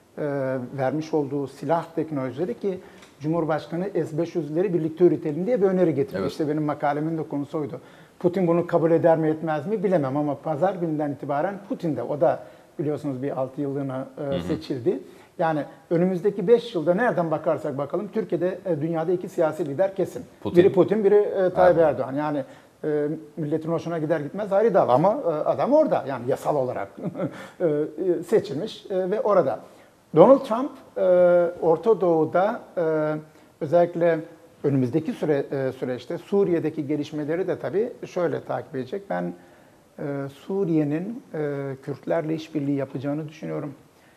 vermiş olduğu silah teknolojileri, ki Cumhurbaşkanı S-500'leri birlikte üretelim diye bir öneri getirdi. Evet. İşte benim makalemin de konusu oydu. Putin bunu kabul eder mi etmez mi bilemem ama pazar günden itibaren Putin de, o da biliyorsunuz bir 6 yıllığına seçildi. Yani önümüzdeki 5 yılda nereden bakarsak bakalım Türkiye'de, dünyada 2 siyasi lider kesin. Biri Putin, biri Tayyip Erdoğan. Yani milletin hoşuna gider gitmez ayrı dava ama adam orada, yani yasal olarak seçilmiş ve orada. Donald Trump Orta Doğu'da özellikle önümüzdeki süreçte Suriye'deki gelişmeleri de tabii şöyle takip edecek. Ben Suriye'nin Kürtlerle işbirliği yapacağını düşünüyorum.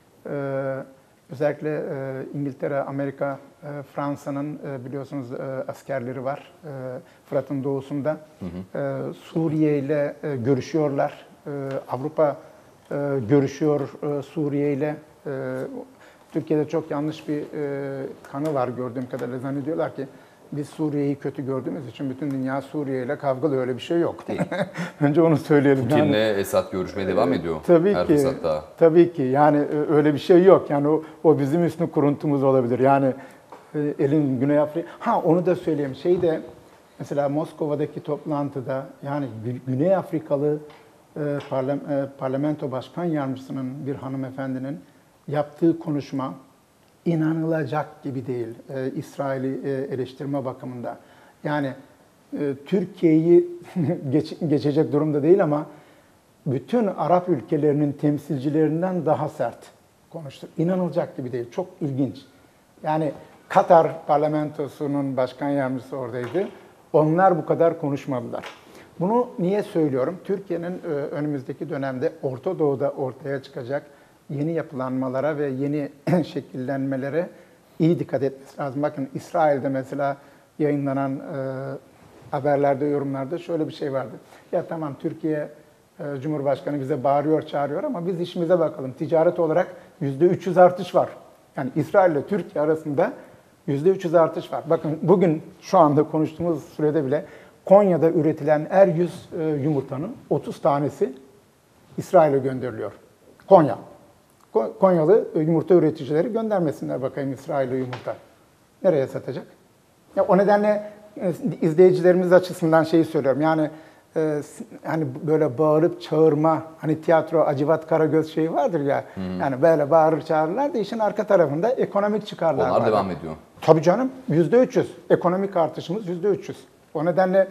Özellikle İngiltere, Amerika, Fransa'nın biliyorsunuz askerleri var Fırat'ın doğusunda. Suriye ile görüşüyorlar. Avrupa görüşüyor Suriye ile. Türkiye'de çok yanlış bir kanı var gördüğüm kadarıyla. Zannediyorlar ki biz Suriye'yi kötü gördüğümüz için bütün dünya Suriye ile kavgalı, öyle bir şey yok. Önce onu söyleyelim. Putin'le Esad görüşmeye devam ediyor. Tabii her ki. Fırsatta. Tabii ki. Yani öyle bir şey yok. Yani o bizim üstün kuruntumuz olabilir. Yani elin Güney Afrika. Onu da söyleyeyim. Mesela Moskova'daki toplantıda, yani Güney Afrikalı parlamento başkan yardımcısının, bir hanımefendinin yaptığı konuşma inanılacak gibi değil İsrail'i eleştirme bakımında. Yani Türkiye'yi geçecek durumda değil ama bütün Arap ülkelerinin temsilcilerinden daha sert konuştu. İnanılacak gibi değil. Çok ilginç. Yani Katar parlamentosunun başkan yardımcısı oradaydı. Onlar bu kadar konuşmadılar. Bunu niye söylüyorum? Türkiye'nin önümüzdeki dönemde Orta Doğu'da ortaya çıkacak yeni yapılanmalara ve yeni şekillenmelere iyi dikkat etmesi lazım. Bakın İsrail'de mesela yayınlanan haberlerde, yorumlarda şöyle bir şey vardı. Ya tamam, Türkiye Cumhurbaşkanı bize bağırıyor, çağırıyor ama biz işimize bakalım. Ticaret olarak %300 artış var. Yani İsrail ile Türkiye arasında %300 artış var. Bakın bugün şu anda konuştuğumuz sürede bile Konya'da üretilen her 100 yumurtanın 30 tanesi İsrail'e gönderiliyor. Konya. Konyalı yumurta üreticileri göndermesinler bakayım İsrail'e yumurta. Nereye satacak? Ya o nedenle izleyicilerimiz açısından şeyi söylüyorum. Yani hani böyle bağırıp çağırma, hani tiyatro Hacivat Karagöz şeyi vardır ya. Yani böyle bağırır çağırırlar da işin arka tarafında ekonomik çıkarlar var. Onlar devam ediyor. Tabii canım, %300. Ekonomik artışımız %300. O nedenle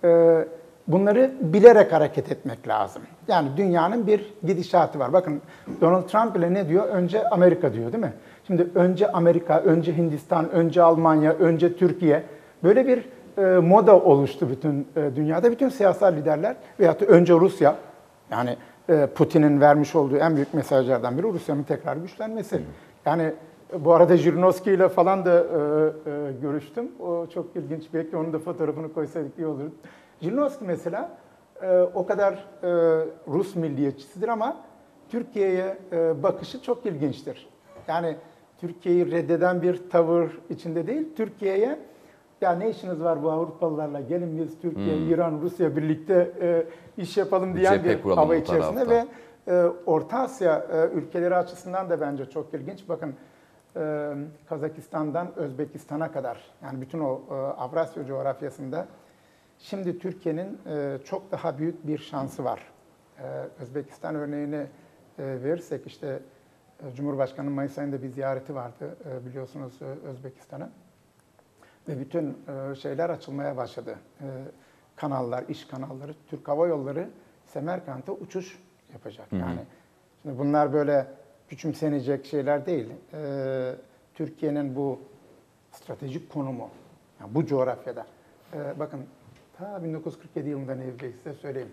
bunları bilerek hareket etmek lazım. Yani dünyanın bir gidişatı var. Bakın Donald Trump bile ne diyor? Önce Amerika diyor değil mi? Şimdi önce Amerika, önce Hindistan, önce Almanya, önce Türkiye. Böyle bir moda oluştu bütün dünyada. Bütün siyasal liderler veyahut da önce Rusya. Yani Putin'in vermiş olduğu en büyük mesajlardan biri Rusya'nın tekrar güçlenmesi. Yani bu arada Jirinovski ile falan da görüştüm. O çok ilginç. Belki onun da fotoğrafını koysaydık iyi olur. Jirinovski mesela o kadar Rus milliyetçisidir ama Türkiye'ye bakışı çok ilginçtir. Yani Türkiye'yi reddeden bir tavır içinde değil, Türkiye'ye ya ne işiniz var bu Avrupalılarla, gelin biz Türkiye, İran, Rusya birlikte iş yapalım diyen bir hava içerisinde ve Orta Asya ülkeleri açısından da bence çok ilginç. Bakın Kazakistan'dan Özbekistan'a kadar yani bütün o Avrasya coğrafyasında şimdi Türkiye'nin çok daha büyük bir şansı var. Özbekistan örneğini verirsek işte Cumhurbaşkanı Mayıs ayında bir ziyareti vardı biliyorsunuz Özbekistan'a. Ve bütün şeyler açılmaya başladı. Kanallar, iş kanalları, Türk Hava Yolları Semerkant'a uçuş yapacak. Yani şimdi bunlar böyle küçümsenecek şeyler değil. Türkiye'nin bu stratejik konumu, yani bu coğrafyada. Bakın ta 1947 yılında ne diyecek size söyleyeyim.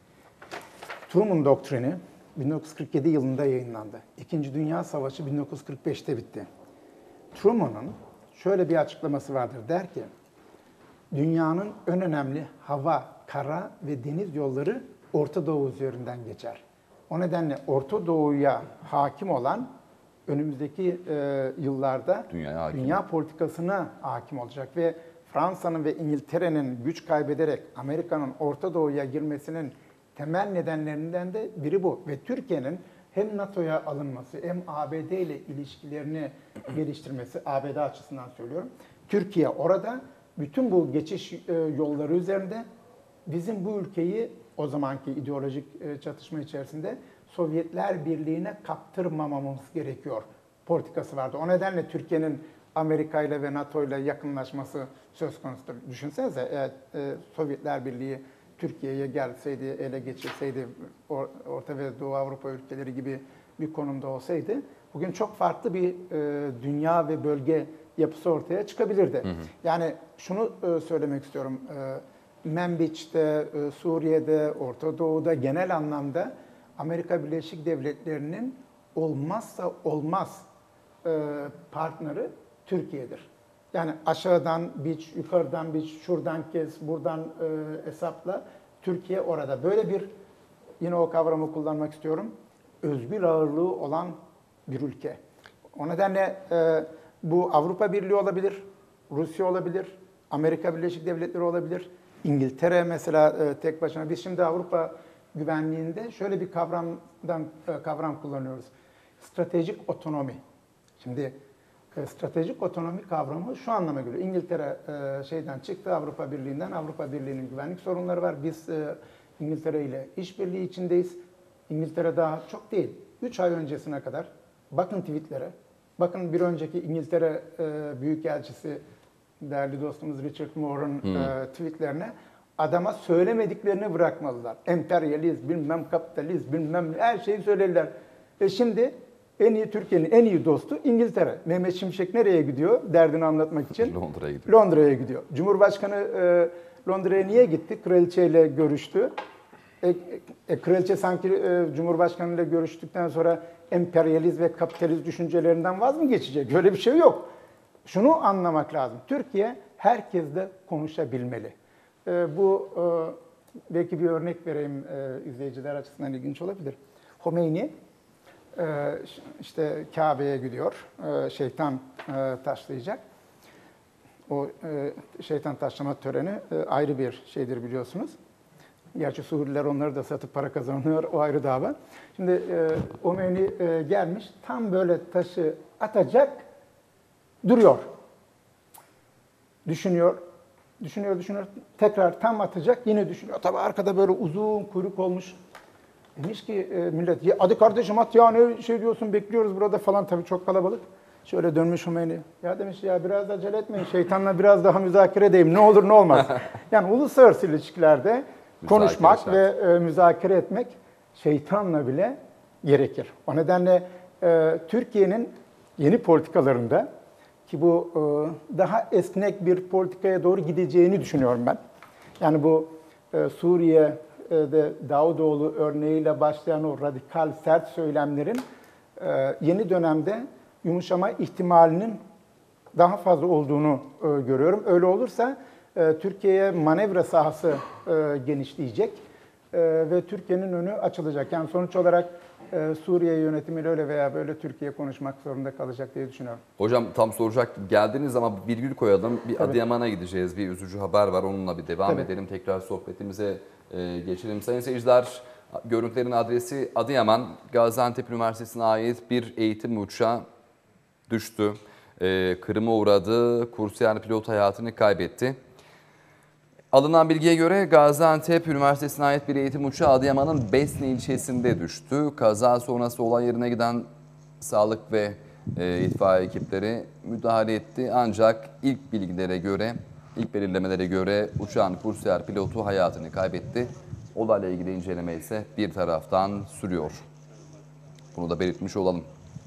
Truman Doktrini 1947 yılında yayınlandı. İkinci Dünya Savaşı 1945'te bitti. Truman'ın şöyle bir açıklaması vardır. Der ki, dünyanın en önemli hava, kara ve deniz yolları Orta Doğu üzerinden geçer. O nedenle Orta Doğu'ya hakim olan önümüzdeki yıllarda dünya politikasına hakim olacak ve Fransa'nın ve İngiltere'nin güç kaybederek Amerika'nın Orta Doğu'ya girmesinin temel nedenlerinden de biri bu. Ve Türkiye'nin hem NATO'ya alınması hem ABD ile ilişkilerini geliştirmesi, ABD açısından söylüyorum. Türkiye orada bütün bu geçiş yolları üzerinde bizim bu ülkeyi o zamanki ideolojik çatışma içerisinde Sovyetler Birliği'ne kaptırmamamız gerekiyor politikası vardı. O nedenle Türkiye'nin Amerika ile ve NATO ile yakınlaşması söz konusudur. Düşünsenize eğer Sovyetler Birliği Türkiye'ye gelseydi, ele geçirseydi, Orta ve Doğu Avrupa ülkeleri gibi bir konumda olsaydı, bugün çok farklı bir dünya ve bölge yapısı ortaya çıkabilirdi. Yani şunu söylemek istiyorum, Menbiç'te, Suriye'de, Orta Doğu'da genel anlamda Amerika Birleşik Devletleri'nin olmazsa olmaz partneri Türkiye'dir. Yani aşağıdan biç, yukarıdan biç, şuradan kes, buradan hesapla. Türkiye orada. Böyle bir, yine o kavramı kullanmak istiyorum, özgür ağırlığı olan bir ülke. O nedenle bu Avrupa Birliği olabilir, Rusya olabilir, Amerika Birleşik Devletleri olabilir, İngiltere mesela tek başına. Biz şimdi Avrupa güvenliğinde şöyle bir kavram kullanıyoruz. Stratejik otonomi. Şimdi stratejik otonomi kavramı şu anlama geliyor. İngiltere şeyden çıktı, Avrupa Birliği'nden. Avrupa Birliği'nin güvenlik sorunları var. Biz İngiltere ile işbirliği içindeyiz. İngiltere daha çok değil. 3 ay öncesine kadar bakın tweetlere, bakın bir önceki İngiltere Büyükelçisi değerli dostumuz Richard Moore'un tweetlerine, adama söylemediklerini bırakmalılar. Emperyalist, bilmem kapitalist, bilmem her şeyi söylediler. Şimdi en iyi Türkiye'nin en iyi dostu İngiltere. Mehmet Şimşek nereye gidiyor derdini anlatmak için? Londra'ya gidiyor. Londra'ya gidiyor. Cumhurbaşkanı Londra'ya niye gitti? Kraliçeyle görüştü. Kraliçe sanki Cumhurbaşkanı ile görüştükten sonra emperyalist ve kapitalist düşüncelerinden vaz mı geçecek? Öyle bir şey yok. Şunu anlamak lazım. Türkiye herkesle konuşabilmeli. Bu belki bir örnek vereyim, izleyiciler açısından ilginç olabilir. Khomeini işte Kabe'ye gidiyor, şeytan taşlayacak. O şeytan taşlama töreni ayrı bir şeydir biliyorsunuz. Gerçi Suriyeliler onları da satıp para kazanıyor, o ayrı dava. Şimdi Khomeini gelmiş, tam böyle taşı atacak, duruyor. Düşünüyor, tekrar tam atacak, yine düşünüyor. Tabii arkada böyle uzun kuyruk olmuş. Demiş ki millet, ya hadi kardeşim at ya, ne şey diyorsun, bekliyoruz burada falan, tabii çok kalabalık. Şöyle dönmüş Khomeini, ya demiş ya biraz acele etmeyin, şeytanla biraz daha müzakere edeyim, ne olur ne olmaz. Yani uluslararası ilişkilerde konuşmak ve müzakere etmek şeytanla bile gerekir. O nedenle Türkiye'nin yeni politikalarında, ki bu daha esnek bir politikaya doğru gideceğini düşünüyorum ben. Yani bu Suriye'de Davutoğlu örneğiyle başlayan o radikal sert söylemlerin yeni dönemde yumuşama ihtimalinin daha fazla olduğunu görüyorum. Öyle olursa Türkiye'ye manevra sahası genişleyecek ve Türkiye'nin önü açılacak. Yani sonuç olarak Suriye yönetimiyle öyle veya böyle Türkiye konuşmak zorunda kalacak diye düşünüyorum. Hocam tam soracaktım. Geldiniz ama virgül koyalım. Bir Adıyaman'a gideceğiz. Bir üzücü haber var. Onunla bir devam edelim. Tekrar sohbetimize geçelim. Sayın seyirciler, görüntülerin adresi Adıyaman. Gaziantep Üniversitesi'ne ait bir eğitim uçağı düştü. Kırıma uğradı. Kursiyer pilot hayatını kaybetti. Alınan bilgiye göre Gaziantep Üniversitesi'ne ait bir eğitim uçağı Adıyaman'ın Besni ilçesinde düştü. Kaza sonrası olay yerine giden sağlık ve itfaiye ekipleri müdahale etti. Ancak ilk belirlemelere göre uçağın kursiyer pilotu hayatını kaybetti. Olayla ilgili inceleme ise bir taraftan sürüyor. Bunu da belirtmiş olalım.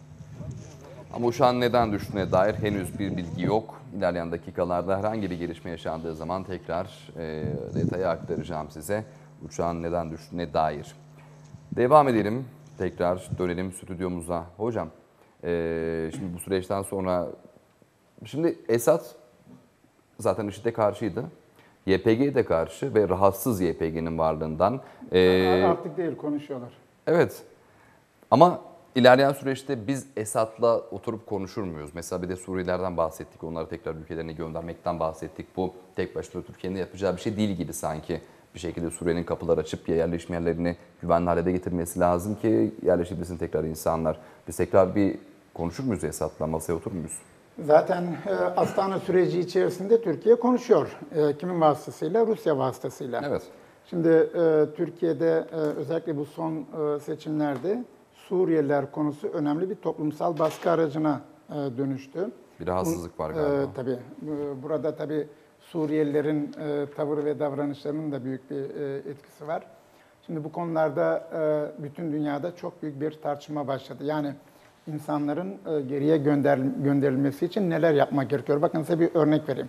Ama uçağın neden düştüğüne dair henüz bir bilgi yok. İlerleyen dakikalarda herhangi bir gelişme yaşandığı zaman tekrar detayı aktaracağım size. Uçağın neden düştüğüne dair. Devam edelim. Tekrar dönelim stüdyomuza. Hocam, şimdi bu süreçten sonra... Şimdi Esad zaten IŞİD'e karşıydı. YPG'ye de karşı ve rahatsız YPG'nin varlığından. Artık değil, konuşuyorlar. Evet. Ama ilerleyen süreçte biz Esad'la oturup konuşur muyuz? Mesela bir de Suriyelilerden bahsettik. Onları tekrar ülkelerine göndermekten bahsettik. Bu tek başına Türkiye'nin yapacağı bir şey değil gibi sanki. Bir şekilde Suriye'nin kapıları açıp yerleşim yerlerini güvenli hale getirmesi lazım ki yerleşebilsin tekrar insanlar. Biz tekrar bir konuşur muyuz Esad'la? Masaya oturur muyuz? Zaten Astana süreci içerisinde Türkiye konuşuyor. Kimin vasıtasıyla? Rusya vasıtasıyla. Evet. Şimdi Türkiye'de özellikle bu son seçimlerde Suriyeliler konusu önemli bir toplumsal baskı aracına dönüştü. Bir rahatsızlık var galiba. Tabii. Burada tabii Suriyelilerin tavır ve davranışlarının da büyük bir etkisi var. Şimdi bu konularda bütün dünyada çok büyük bir tartışma başladı. Yani insanların geriye gönderilmesi için neler yapmak gerekiyor? Bakın size bir örnek vereyim.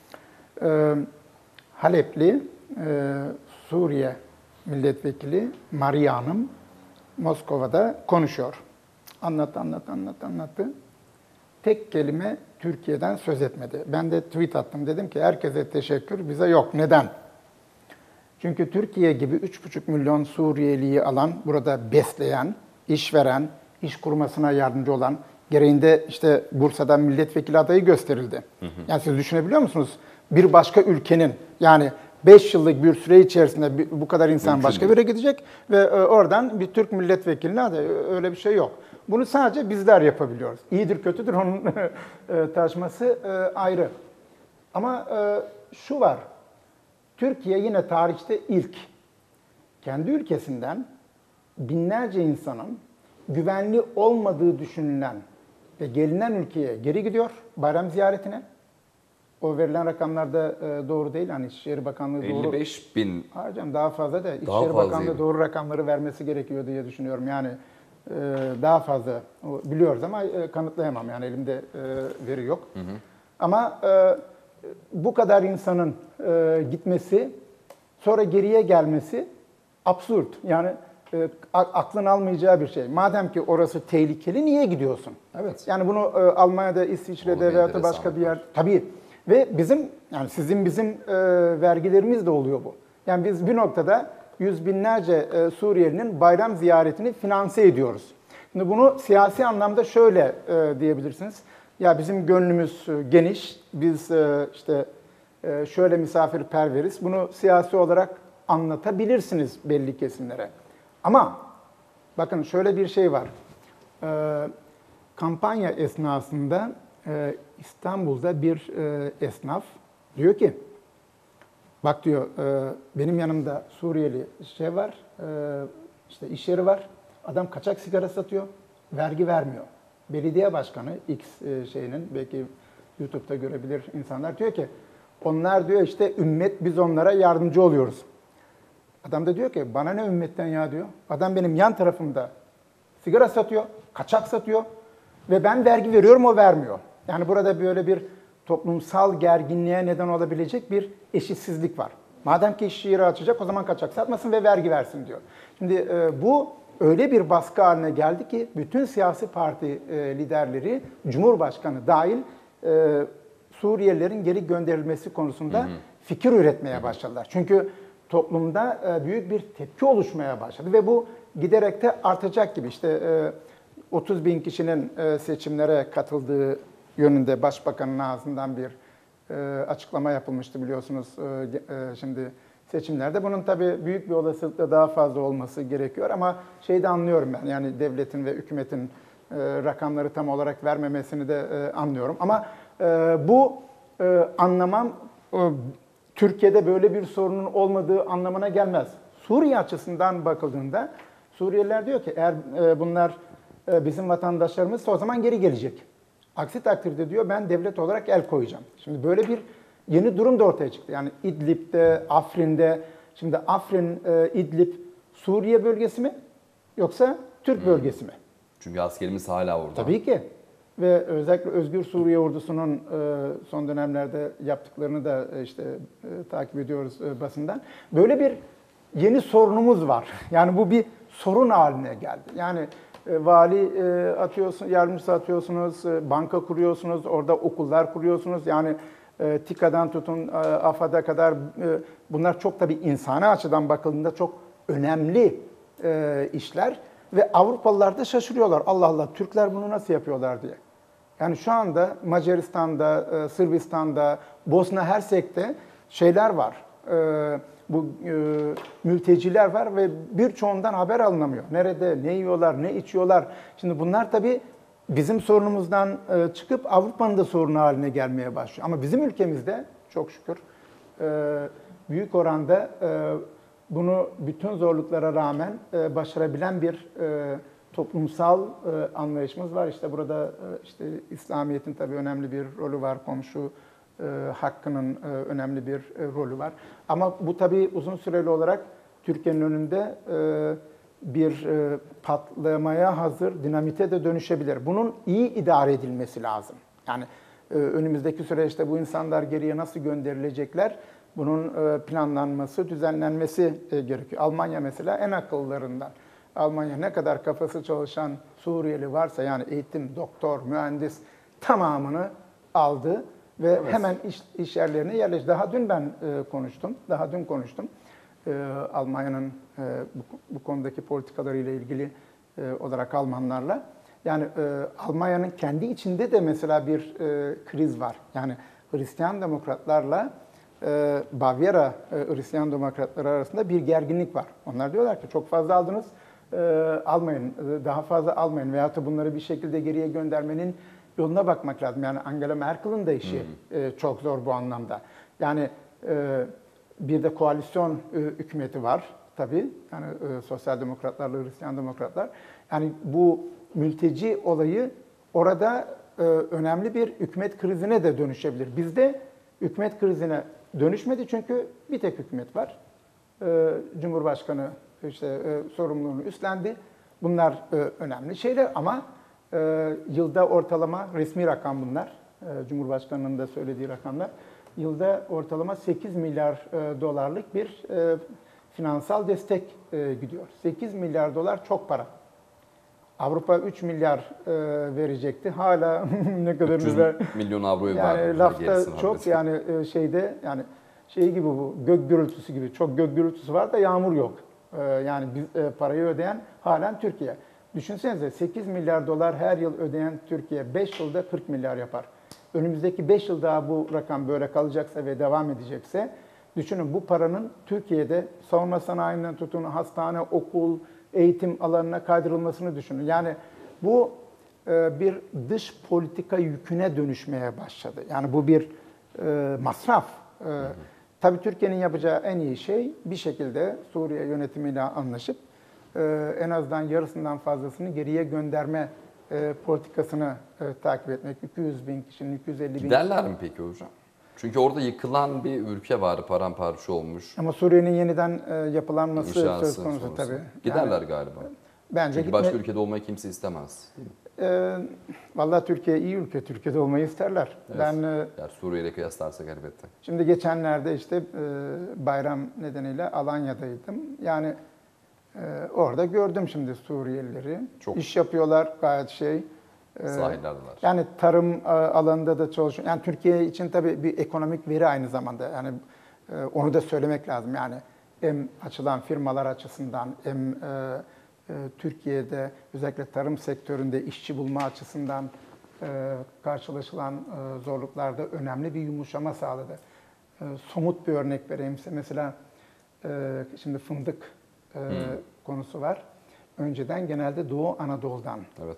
Halepli Suriye milletvekili Maria Hanım Moskova'da konuşuyor. Anlattı. Tek kelime Türkiye'den söz etmedi. Ben de tweet attım. Dedim ki herkese teşekkür, bize yok. Neden? Çünkü Türkiye gibi 3,5 milyon Suriyeliyi alan, burada besleyen, iş veren, iş kurmasına yardımcı olan, gereğinde işte Bursa'dan milletvekili adayı gösterildi. Yani siz düşünebiliyor musunuz? Bir başka ülkenin, yani 5 yıllık bir süre içerisinde bu kadar insan başka bir yere gidecek ve oradan bir Türk milletvekiline aday, öyle bir şey yok. Bunu sadece bizler yapabiliyoruz. İyidir kötüdür onun tartışması ayrı. Ama şu var, Türkiye yine tarihte ilk kendi ülkesinden binlerce insanın güvenli olmadığı düşünülen ve gelinen ülkeye geri gidiyor bayram ziyaretine. O verilen rakamlar da doğru değil. Hani İçişleri Bakanlığı doğru... 55.000. Hocam daha fazla da İçişleri Bakanlığı doğru rakamları vermesi gerekiyor diye düşünüyorum. Yani daha fazla biliyoruz ama kanıtlayamam. Yani elimde veri yok. Ama bu kadar insanın gitmesi, sonra geriye gelmesi absürt. Yani aklın almayacağı bir şey. Madem ki orası tehlikeli, niye gidiyorsun? Evet. Yani bunu Almanya'da, İsviçre'de veya da başka bir yer... Tabii. Ve bizim, yani sizin bizim vergilerimiz de oluyor bu. Yani biz bir noktada yüz binlerce Suriyelinin bayram ziyaretini finanse ediyoruz. Şimdi bunu siyasi anlamda şöyle diyebilirsiniz. Ya bizim gönlümüz geniş, biz işte şöyle misafirperveriz. Bunu siyasi olarak anlatabilirsiniz belli kesimlere. Ama bakın şöyle bir şey var. Kampanya esnasında İstanbul'da bir esnaf diyor ki, bak diyor benim yanımda Suriyeli şey var, işte iş yeri var. Adam kaçak sigara satıyor, vergi vermiyor. Belediye başkanı X şeyinin, belki YouTube'da görebilir insanlar, diyor ki onlar diyor işte ümmet, biz onlara yardımcı oluyoruz. Adam da diyor ki bana ne ümmetten ya diyor. Adam benim yan tarafımda sigara satıyor, kaçak satıyor ve ben vergi veriyorum, o vermiyor. Yani burada böyle bir toplumsal gerginliğe neden olabilecek bir eşitsizlik var. Madem ki iş yeri açacak, o zaman kaçak satmasın ve vergi versin diyor. Şimdi bu öyle bir baskı haline geldi ki bütün siyasi parti liderleri, Cumhurbaşkanı dahil Suriyelilerin geri gönderilmesi konusunda fikir üretmeye başladılar. Çünkü toplumda büyük bir tepki oluşmaya başladı ve bu giderek de artacak gibi. İşte 30 bin kişinin seçimlere katıldığı yönünde Başbakanın ağzından bir açıklama yapılmıştı biliyorsunuz şimdi seçimlerde. Bunun tabii büyük bir olasılıkla daha fazla olması gerekiyor ama şeyi de anlıyorum ben, yani devletin ve hükümetin rakamları tam olarak vermemesini de anlıyorum. Ama bu anlamam Türkiye'de böyle bir sorunun olmadığı anlamına gelmez. Suriye açısından bakıldığında Suriyeliler diyor ki eğer bunlar bizim vatandaşlarımızsa o zaman geri gelecek. Aksi takdirde diyor ben devlet olarak el koyacağım. Şimdi böyle bir yeni durum da ortaya çıktı. Yani İdlib'de, Afrin'de, şimdi Afrin, İdlib Suriye bölgesi mi yoksa Türk bölgesi mi? Çünkü askerimiz hala orada. Tabii ki. Ve özellikle Özgür Suriye Ordusu'nun son dönemlerde yaptıklarını da işte takip ediyoruz basından. Böyle bir yeni sorunumuz var. Yani bu bir sorun haline geldi. Yani vali atıyorsun, yardımcısı atıyorsunuz, banka kuruyorsunuz, orada okullar kuruyorsunuz. Yani TİKA'dan tutun AFAD'a kadar bunlar çok tabii insani açıdan bakıldığında çok önemli işler. Ve Avrupalılar da şaşırıyorlar. Allah Allah, Türkler bunu nasıl yapıyorlar diye. Yani şu anda Macaristan'da, Sırbistan'da, Bosna Hersek'te şeyler var. Bu mülteciler var ve birçoğundan haber alınamıyor. Nerede, ne yiyorlar, ne içiyorlar. Şimdi bunlar tabii bizim sorunumuzdan çıkıp Avrupa'nın da sorunu haline gelmeye başlıyor. Ama bizim ülkemizde çok şükür büyük oranda bunu bütün zorluklara rağmen başarabilen bir toplumsal anlayışımız var. İşte burada işte İslamiyet'in tabii önemli bir rolü var, komşu hakkının önemli bir rolü var. Ama bu tabii uzun süreli olarak Türkiye'nin önünde bir patlamaya hazır dinamite de dönüşebilir. Bunun iyi idare edilmesi lazım. Yani önümüzdeki süreçte bu insanlar geriye nasıl gönderilecekler? Bunun planlanması, düzenlenmesi gerekiyor. Almanya mesela en akıllılarından. Almanya ne kadar kafası çalışan Suriyeli varsa, yani eğitim, doktor, mühendis tamamını aldı ve hemen iş yerlerine yerleşti. Daha dün ben konuştum. Almanya'nın bu konudaki politikalarıyla ilgili olarak Almanlarla. Yani Almanya'nın kendi içinde de mesela bir kriz var. Yani Hristiyan demokratlarla Bavyera Hristiyan demokratları arasında bir gerginlik var. Onlar diyorlar ki çok fazla aldınız, almayın, daha fazla almayın veyahut da bunları bir şekilde geriye göndermenin yoluna bakmak lazım. Yani Angela Merkel'in de işi çok zor bu anlamda. Yani bir de koalisyon hükümeti var tabii. Yani sosyal demokratlarla Hristiyan demokratlar. Yani bu mülteci olayı orada önemli bir hükümet krizine de dönüşebilir. Bizde hükümet krizine dönüşmedi çünkü bir tek hükümet var. Cumhurbaşkanı işte sorumluluğunu üstlendi. Bunlar önemli şeyler ama yılda ortalama resmi rakam bunlar. Cumhurbaşkanının da söylediği rakamlar. Yılda ortalama 8 milyar dolarlık bir finansal destek gidiyor. 8 milyar dolar çok para. Avrupa 3 milyar verecekti. Hala ne kadar 300 milyon avroyu var. Yani lafta çok yani şeyde yani şey gibi bu gök gürültüsü gibi. Çok gök gürültüsü var da yağmur yok. Yani parayı ödeyen halen Türkiye. Düşünsenize 8 milyar dolar her yıl ödeyen Türkiye 5 yılda 40 milyar yapar. Önümüzdeki 5 yıl daha bu rakam böyle kalacaksa ve devam edecekse düşünün bu paranın Türkiye'de savunma sanayinden tutun hastane, okul, eğitim alanına kaydırılmasını düşünün. Yani bu bir dış politika yüküne dönüşmeye başladı. Yani bu bir masraf. Tabii Türkiye'nin yapacağı en iyi şey bir şekilde Suriye yönetimiyle anlaşıp en azından yarısından fazlasını geriye gönderme politikasını takip etmek. 200 bin kişinin, 250 bin Giderler mi peki hocam? Çünkü orada yıkılan bir ülke var, paramparça olmuş. Ama Suriye'nin yeniden yapılanması söz konusu tabii. Giderler galiba. Bence çünkü başka ülkede olmayı kimse istemez. Vallahi Türkiye iyi ülke, Türkiye'de olmayı isterler. Evet. Ben Suriye ile kıyaslarsak elbette. Şimdi geçenlerde işte bayram nedeniyle Alanya'daydım. Yani orada gördüm şimdi Suriyelileri. Çok. İş yapıyorlar gayet Sahillerdeler. Yani tarım alanında da çalışıyor. Yani Türkiye için tabii bir ekonomik veri aynı zamanda. Yani onu da söylemek lazım. Yani hem açılan firmalar açısından hem Türkiye'de özellikle tarım sektöründe işçi bulma açısından karşılaşılan zorluklarda önemli bir yumuşama sağladı. Somut bir örnek vereyim size. Mesela şimdi fındık konusu var. Önceden genelde Doğu Anadolu'dan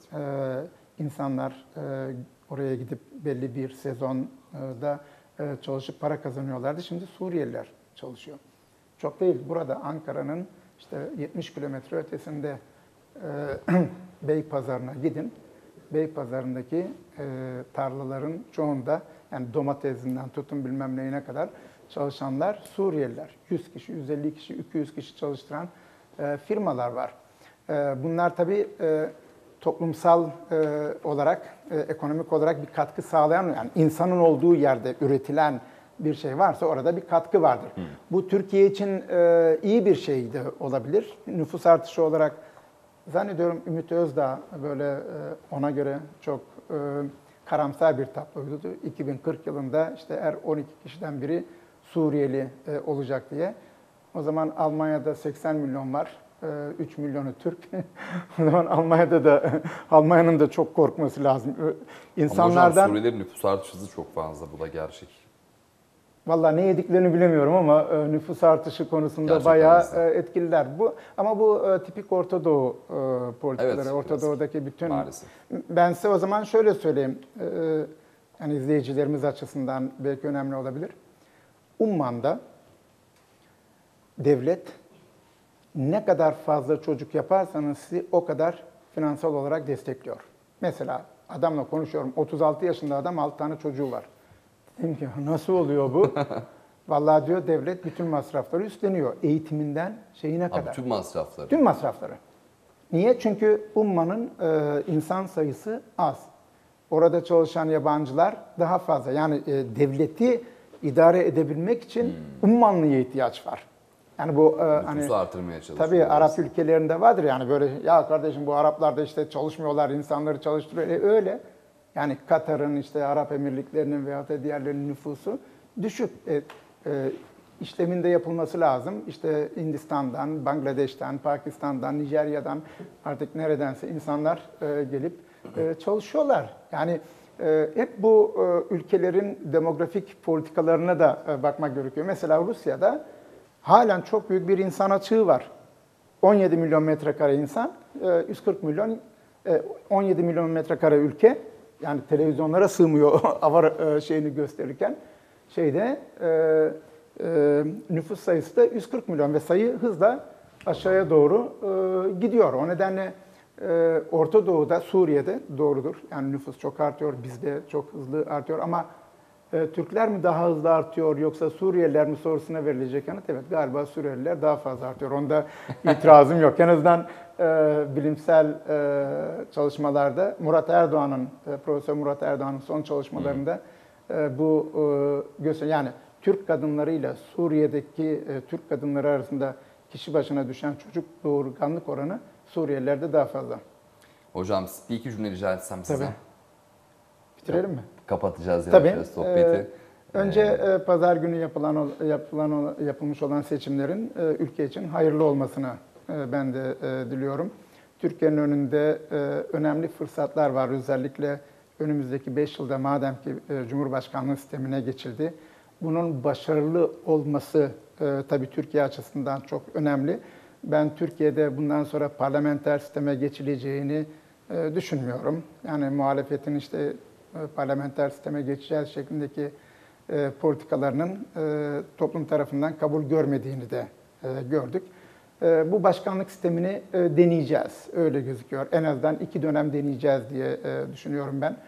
insanlar oraya gidip belli bir sezonda çalışıp para kazanıyorlardı. Şimdi Suriyeliler çalışıyor. Çok değil. Burada Ankara'nın işte 70 kilometre ötesinde Beypazarı'na gidin. Beypazarı'ndaki tarlaların çoğunda yani domatesinden tutun bilmem neyine kadar çalışanlar Suriyeliler. 100 kişi, 150 kişi, 200 kişi çalıştıran firmalar var. Bunlar tabii toplumsal olarak, ekonomik olarak bir katkı sağlayan, yani insanın olduğu yerde üretilen bir şey varsa orada bir katkı vardır. Bu Türkiye için iyi bir şey de olabilir. Nüfus artışı olarak zannediyorum Ümit Özdağ böyle ona göre çok karamsar bir tabloydu. 2040 yılında işte her 12 kişiden biri Suriyeli olacak diye. O zaman Almanya'da 80 milyon var. 3 milyonu Türk. O zaman Almanya'nın da çok korkması lazım. İnsanlardan. Ama hocam Suriyelilerin nüfus artışı çok fazla, bu da gerçek. Vallahi ne yediklerini bilemiyorum ama nüfus artışı konusunda gerçekten bayağı etkililer. Bu tipik Orta Doğu politikaları. Evet, Orta Doğu'daki bütün. Maalesef. Ben size o zaman şöyle söyleyeyim. Yani izleyicilerimiz açısından belki önemli olabilir. Umman'da devlet ne kadar fazla çocuk yaparsanız sizi o kadar finansal olarak destekliyor. Mesela adamla konuşuyorum. 36 yaşında adam 6 tane çocuğu var. Dedim ki nasıl oluyor bu? Vallahi diyor devlet bütün masrafları üstleniyor. Eğitiminden şeyine kadar. Bütün masrafları. Tüm masrafları. Niye? Çünkü Umman'ın insan sayısı az. Orada çalışan yabancılar daha fazla. Yani devleti idare edebilmek için Ummanlı'ya ihtiyaç var. Yani bu nüfusu artırmaya çalışıyor. Tabii Arap ülkelerinde vardır yani böyle ya kardeşim bu Araplar da işte çalışmıyorlar, insanları çalıştırıyor. Öyle. Yani Katar'ın işte Arap Emirlikleri'nin veyahut da diğerlerinin nüfusu düşük. İşleminde yapılması lazım. İşte Hindistan'dan, Bangladeş'ten, Pakistan'dan, Nijerya'dan artık neredense insanlar gelip çalışıyorlar. Yani hep bu ülkelerin demografik politikalarına da bakmak gerekiyor. Mesela Rusya'da halen çok büyük bir insan açığı var. 17 milyon metrekare insan, 140 milyon, 17 milyon metrekare ülke. Yani televizyonlara sığmıyor avar şeyini gösterirken. Nüfus sayısı da 140 milyon ve sayı hızla aşağıya doğru gidiyor. O nedenle Orta Doğu'da, Suriye'de doğrudur. Yani nüfus çok artıyor, bizde çok hızlı artıyor ama Türkler mi daha hızlı artıyor yoksa Suriyeliler mi sorusuna verilecek yanıt evet galiba Suriyeliler daha fazla artıyor. Onda itirazım yok. En azından bilimsel çalışmalarda Profesör Murat Erdoğan'ın son çalışmalarında bu yani Türk kadınlarıyla Suriye'deki Türk kadınları arasında kişi başına düşen çocuk doğurganlık oranı Suriyelilerde daha fazla. Hocam bir iki cümle rica etsem size. Tabii. Bitirelim mi? Kapatacağız yavaş sohbeti. Önce pazar günü yapılmış olan seçimlerin ülke için hayırlı olmasını ben de diliyorum. Türkiye'nin önünde önemli fırsatlar var. Özellikle önümüzdeki 5 yılda madem ki Cumhurbaşkanlığı sistemine geçildi, bunun başarılı olması tabii Türkiye açısından çok önemli. Ben Türkiye'de bundan sonra parlamenter sisteme geçileceğini düşünmüyorum. Yani muhalefetin işte parlamenter sisteme geçeceğiz şeklindeki politikalarının toplum tarafından kabul görmediğini de gördük. Bu başkanlık sistemini deneyeceğiz, öyle gözüküyor. En azından 2 dönem deneyeceğiz diye düşünüyorum ben.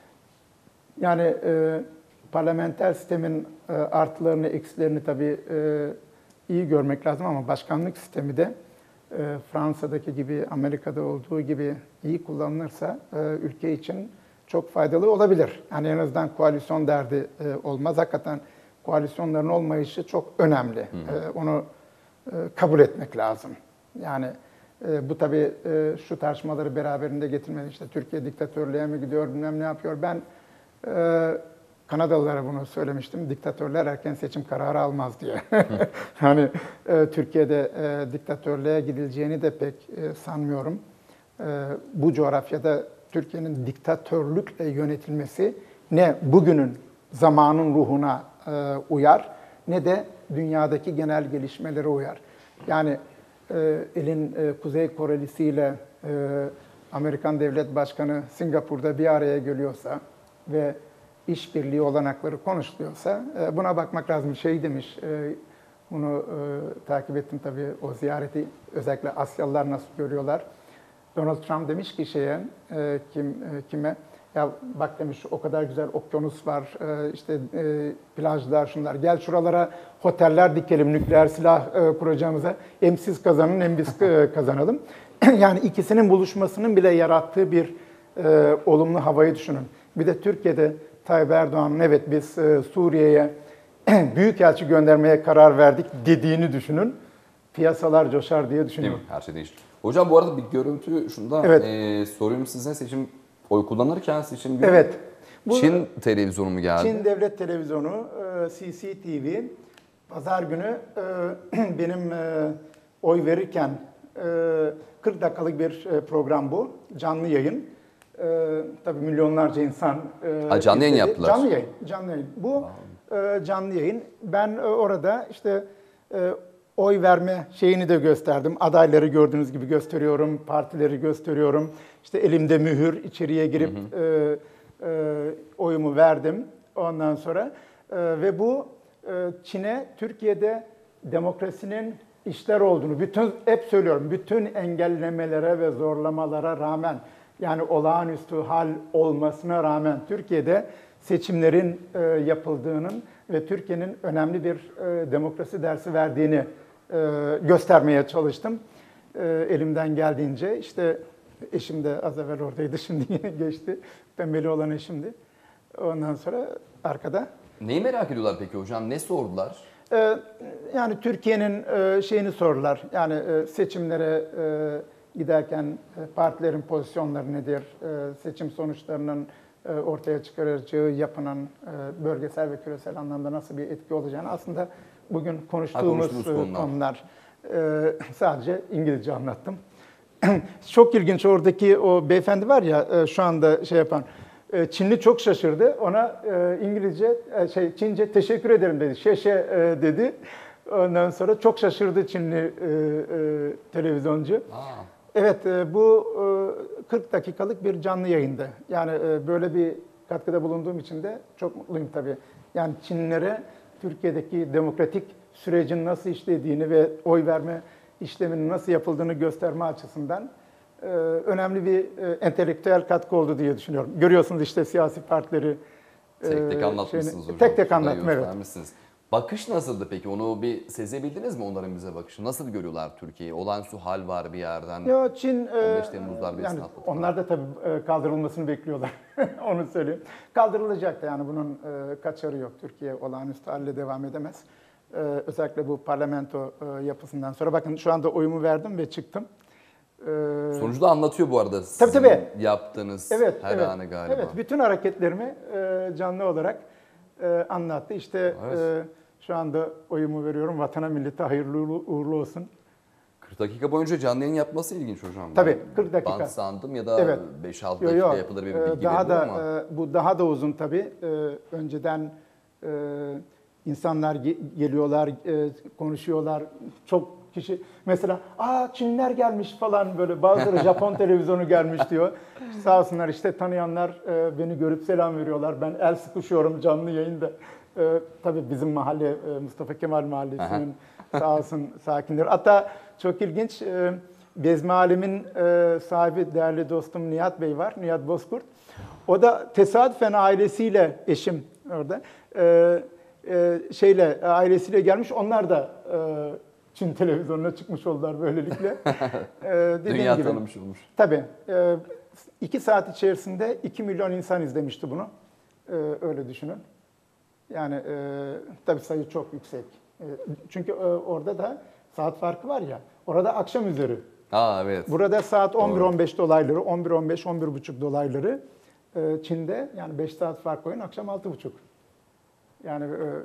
Yani parlamenter sistemin artılarını, eksilerini tabii iyi görmek lazım ama başkanlık sistemi de Fransa'daki gibi, Amerika'da olduğu gibi iyi kullanılırsa ülke için çok faydalı olabilir. Yani en azından koalisyon derdi olmaz. Hakikaten koalisyonların olmayışı çok önemli. Onu kabul etmek lazım. Yani bu tabii şu tartışmaları beraberinde getirmeli. İşte Türkiye diktatörlüğe mi gidiyor, bilmem ne yapıyor. Ben Kanadalılara bunu söylemiştim. Diktatörler erken seçim kararı almaz diye. Hani Türkiye'de diktatörlüğe gidileceğini de pek sanmıyorum. Bu coğrafyada Türkiye'nin diktatörlükle yönetilmesi ne bugünün zamanın ruhuna uyar ne de dünyadaki genel gelişmelere uyar. Yani elin Kuzey Korelisi ile Amerikan Devlet Başkanı Singapur'da bir araya geliyorsa ve işbirliği olanakları konuşuluyorsa buna bakmak lazım. Şey demiş, bunu takip ettim tabii o ziyareti, özellikle Asyalılar nasıl görüyorlar. Donald Trump demiş ki kime, ya bak demiş o kadar güzel okyanus var, işte plajlar şunlar, gel şuralara oteller dikelim nükleer silah kuracağımıza, hem siz kazanın hem biz kazanalım. Yani ikisinin buluşmasının bile yarattığı bir olumlu havayı düşünün. Bir de Türkiye'de Tayyip Erdoğan'ın evet biz Suriye'ye büyükelçi göndermeye karar verdik dediğini düşünün. Piyasalar coşar diye düşünüyorum. Değil mi? Her şey değişir. Hocam bu arada bir görüntü şunda sorayım size, seçim oy kullanırken seçim günü evet. Bu, Çin televizyonu mu geldi? Çin Devlet Televizyonu, CCTV, pazar günü benim oy verirken 40 dakikalık bir program bu. Canlı yayın. Tabii milyonlarca insan canlı yayın yaptılar. Canlı yayın. Bu canlı yayın. Ben orada işte oy verme şeyini de gösterdim. Adayları gördüğünüz gibi gösteriyorum, partileri gösteriyorum. İşte elimde mühür, içeriye girip oyumu verdim ondan sonra. Ve bu Çin'e Türkiye'de demokrasinin işler olduğunu, hep söylüyorum, bütün engellemelere ve zorlamalara rağmen, yani olağanüstü hal olmasına rağmen Türkiye'de seçimlerin yapıldığının ve Türkiye'nin önemli bir demokrasi dersi verdiğini göstermeye çalıştım. Elimden geldiğince. İşte eşim de az evvel oradaydı, şimdi geçti. Pembeli olan eşimdi. Ondan sonra arkada. Neyi merak ediyorlar peki hocam? Ne sordular? Yani Türkiye'nin şeyini sordular. Yani seçimlere giderken partilerin pozisyonları nedir? Seçim sonuçlarının ortaya çıkaracağı yapının bölgesel ve küresel anlamda nasıl bir etki olacağını aslında bugün konuştuğumuz konular. Sadece İngilizce anlattım. Çok ilginç, oradaki o beyefendi var ya şu anda şey yapan, Çinli çok şaşırdı. Ona İngilizce, Çince teşekkür ederim dedi. Şeşe dedi. Ondan sonra çok şaşırdı Çinli televizyoncu. Evet, bu 40 dakikalık bir canlı yayındı. Yani böyle bir katkıda bulunduğum için de çok mutluyum tabii. Yani Çinlilere Türkiye'deki demokratik sürecin nasıl işlediğini ve oy verme işleminin nasıl yapıldığını gösterme açısından önemli bir entelektüel katkı oldu diye düşünüyorum. Görüyorsunuz işte siyasi partileri. Tek tek anlatmışsınız hocam. Tek tek anlattım, evet. Bakış nasıldı peki? Onu bir sezebildiniz mi onların bize bakışı? Nasıl görüyorlar Türkiye'yi? Olağanüstü hal var bir yerden. Ya Çin, 15 Temmuz darbesini yani atlattılar. onlar da tabii kaldırılmasını bekliyorlar. Onu söyleyeyim. Kaldırılacak da, yani bunun kaçarı yok. Türkiye olağanüstü halle devam edemez. Özellikle bu parlamento yapısından sonra. Bakın şu anda oyumu verdim ve çıktım. Sonucu da anlatıyor bu arada sizin yaptığınız her anı galiba. Evet, bütün hareketlerimi canlı olarak anlattı. İşte şu anda oyumu veriyorum. Vatana millete hayırlı uğurlu olsun. 40 dakika boyunca canlı yayın yapması ilginç hocam. Tabii 40 dakika. Ben sandım ya da Evet. 5-6 Yo, dakika yo. yapılır bir bilgi Daha veriyor da ama. bu daha da uzun tabii. Önceden insanlar geliyorlar, konuşuyorlar. Çok kişi mesela Çinliler gelmiş falan böyle bazıları Japon televizyonu gelmiş diyor. Sağ olsunlar işte tanıyanlar beni görüp selam veriyorlar. Ben el sıkışıyorum canlı yayında. Tabii bizim mahalle Mustafa Kemal Mahallesi'nin sağ olsun sakinleri. Hatta çok ilginç Bezmi Alem'in sahibi değerli dostum Nihat Bey var. Nihat Bozkurt. O da tesadüfen ailesiyle eşim orada ailesiyle gelmiş. Onlar da Çin televizyonuna çıkmış oldular böylelikle. Dünya gibi, tanımış olmuş. Tabii. 2 saat içerisinde 2 milyon insan izlemişti bunu. Öyle düşünün. Yani tabii sayı çok yüksek. Çünkü orada da saat farkı var ya. Orada akşam üzeri. Evet. Burada saat 11-15 dolayları, 11-15, 11.30 dolayları. Çin'de yani 5 saat fark koyun akşam 6.30. Yani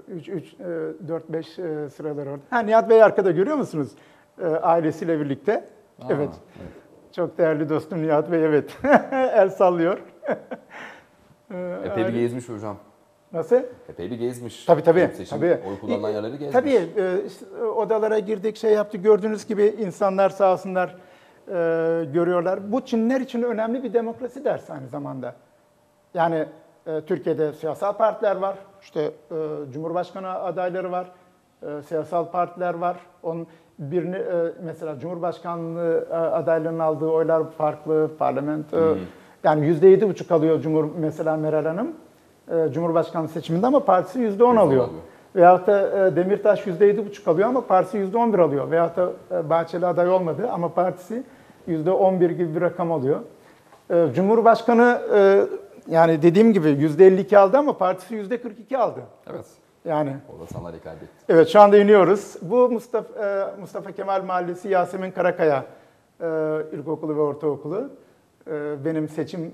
4-5 sıralar orada. Nihat Bey arkada görüyor musunuz? Ailesiyle birlikte. Evet. Çok değerli dostum Nihat Bey evet. El sallıyor. Epey bir gezmiş hocam. Nasıl? Epey bir gezmiş. Tabii. Tabii. Oy kullanılan yerleri gezmiş. Tabii. Odalara girdik, yaptık. Gördüğünüz gibi insanlar sağ olsunlar görüyorlar. Bu Çinliler için önemli bir demokrasi dersi aynı zamanda. Yani Türkiye'de siyasal partiler var. İşte Cumhurbaşkanı adayları var. Siyasal partiler var. Onun birini mesela Cumhurbaşkanlığı adaylarının aldığı oylar farklı. Parlamento yani %7,5 alıyor mesela Meral Hanım. Cumhurbaşkanlığı seçiminde ama partisi %10 alıyor. Veyahut da Demirtaş %7,5 alıyor ama partisi %11 alıyor. Veyahut da Bahçeli aday olmadı ama partisi %11 gibi bir rakam alıyor. Cumhurbaşkanı yani dediğim gibi %52 aldı ama partisi %42 aldı. Evet. Yani. O da sandalye kaybetti. Evet şu anda iniyoruz. Bu Mustafa Kemal Mahallesi Yasemin Karakaya İlkokulu ve Ortaokulu. Benim seçim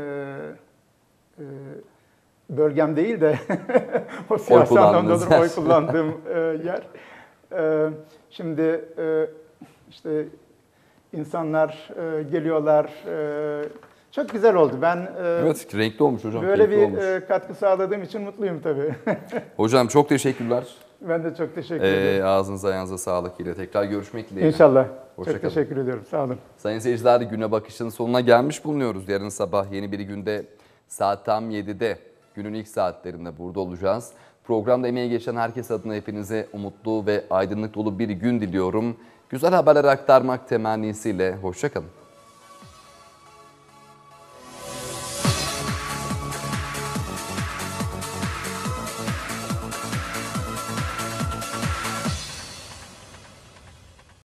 bölgem değil de o siyasi anlamda oy kullandığım yer. Şimdi işte insanlar geliyorlar. Çok güzel oldu. Ben evet, renkli olmuş hocam. Böyle bir katkı sağladığım için mutluyum tabii. Hocam çok teşekkürler. Ben de çok teşekkür ederim. Ağzınıza ayağınıza sağlık ile tekrar görüşmek dileğiyle. İnşallah. Hoşça çok kalın. teşekkür ediyorum. Sağ olun. Sayın seyirciler, Güne Bakış'ın sonuna gelmiş bulunuyoruz. Yarın sabah yeni bir günde saat tam 7'de günün ilk saatlerinde burada olacağız. Programda emeği geçen herkes adına hepinize umutlu ve aydınlık dolu bir gün diliyorum. Güzel haberler aktarmak temennisiyle. Hoşça kalın.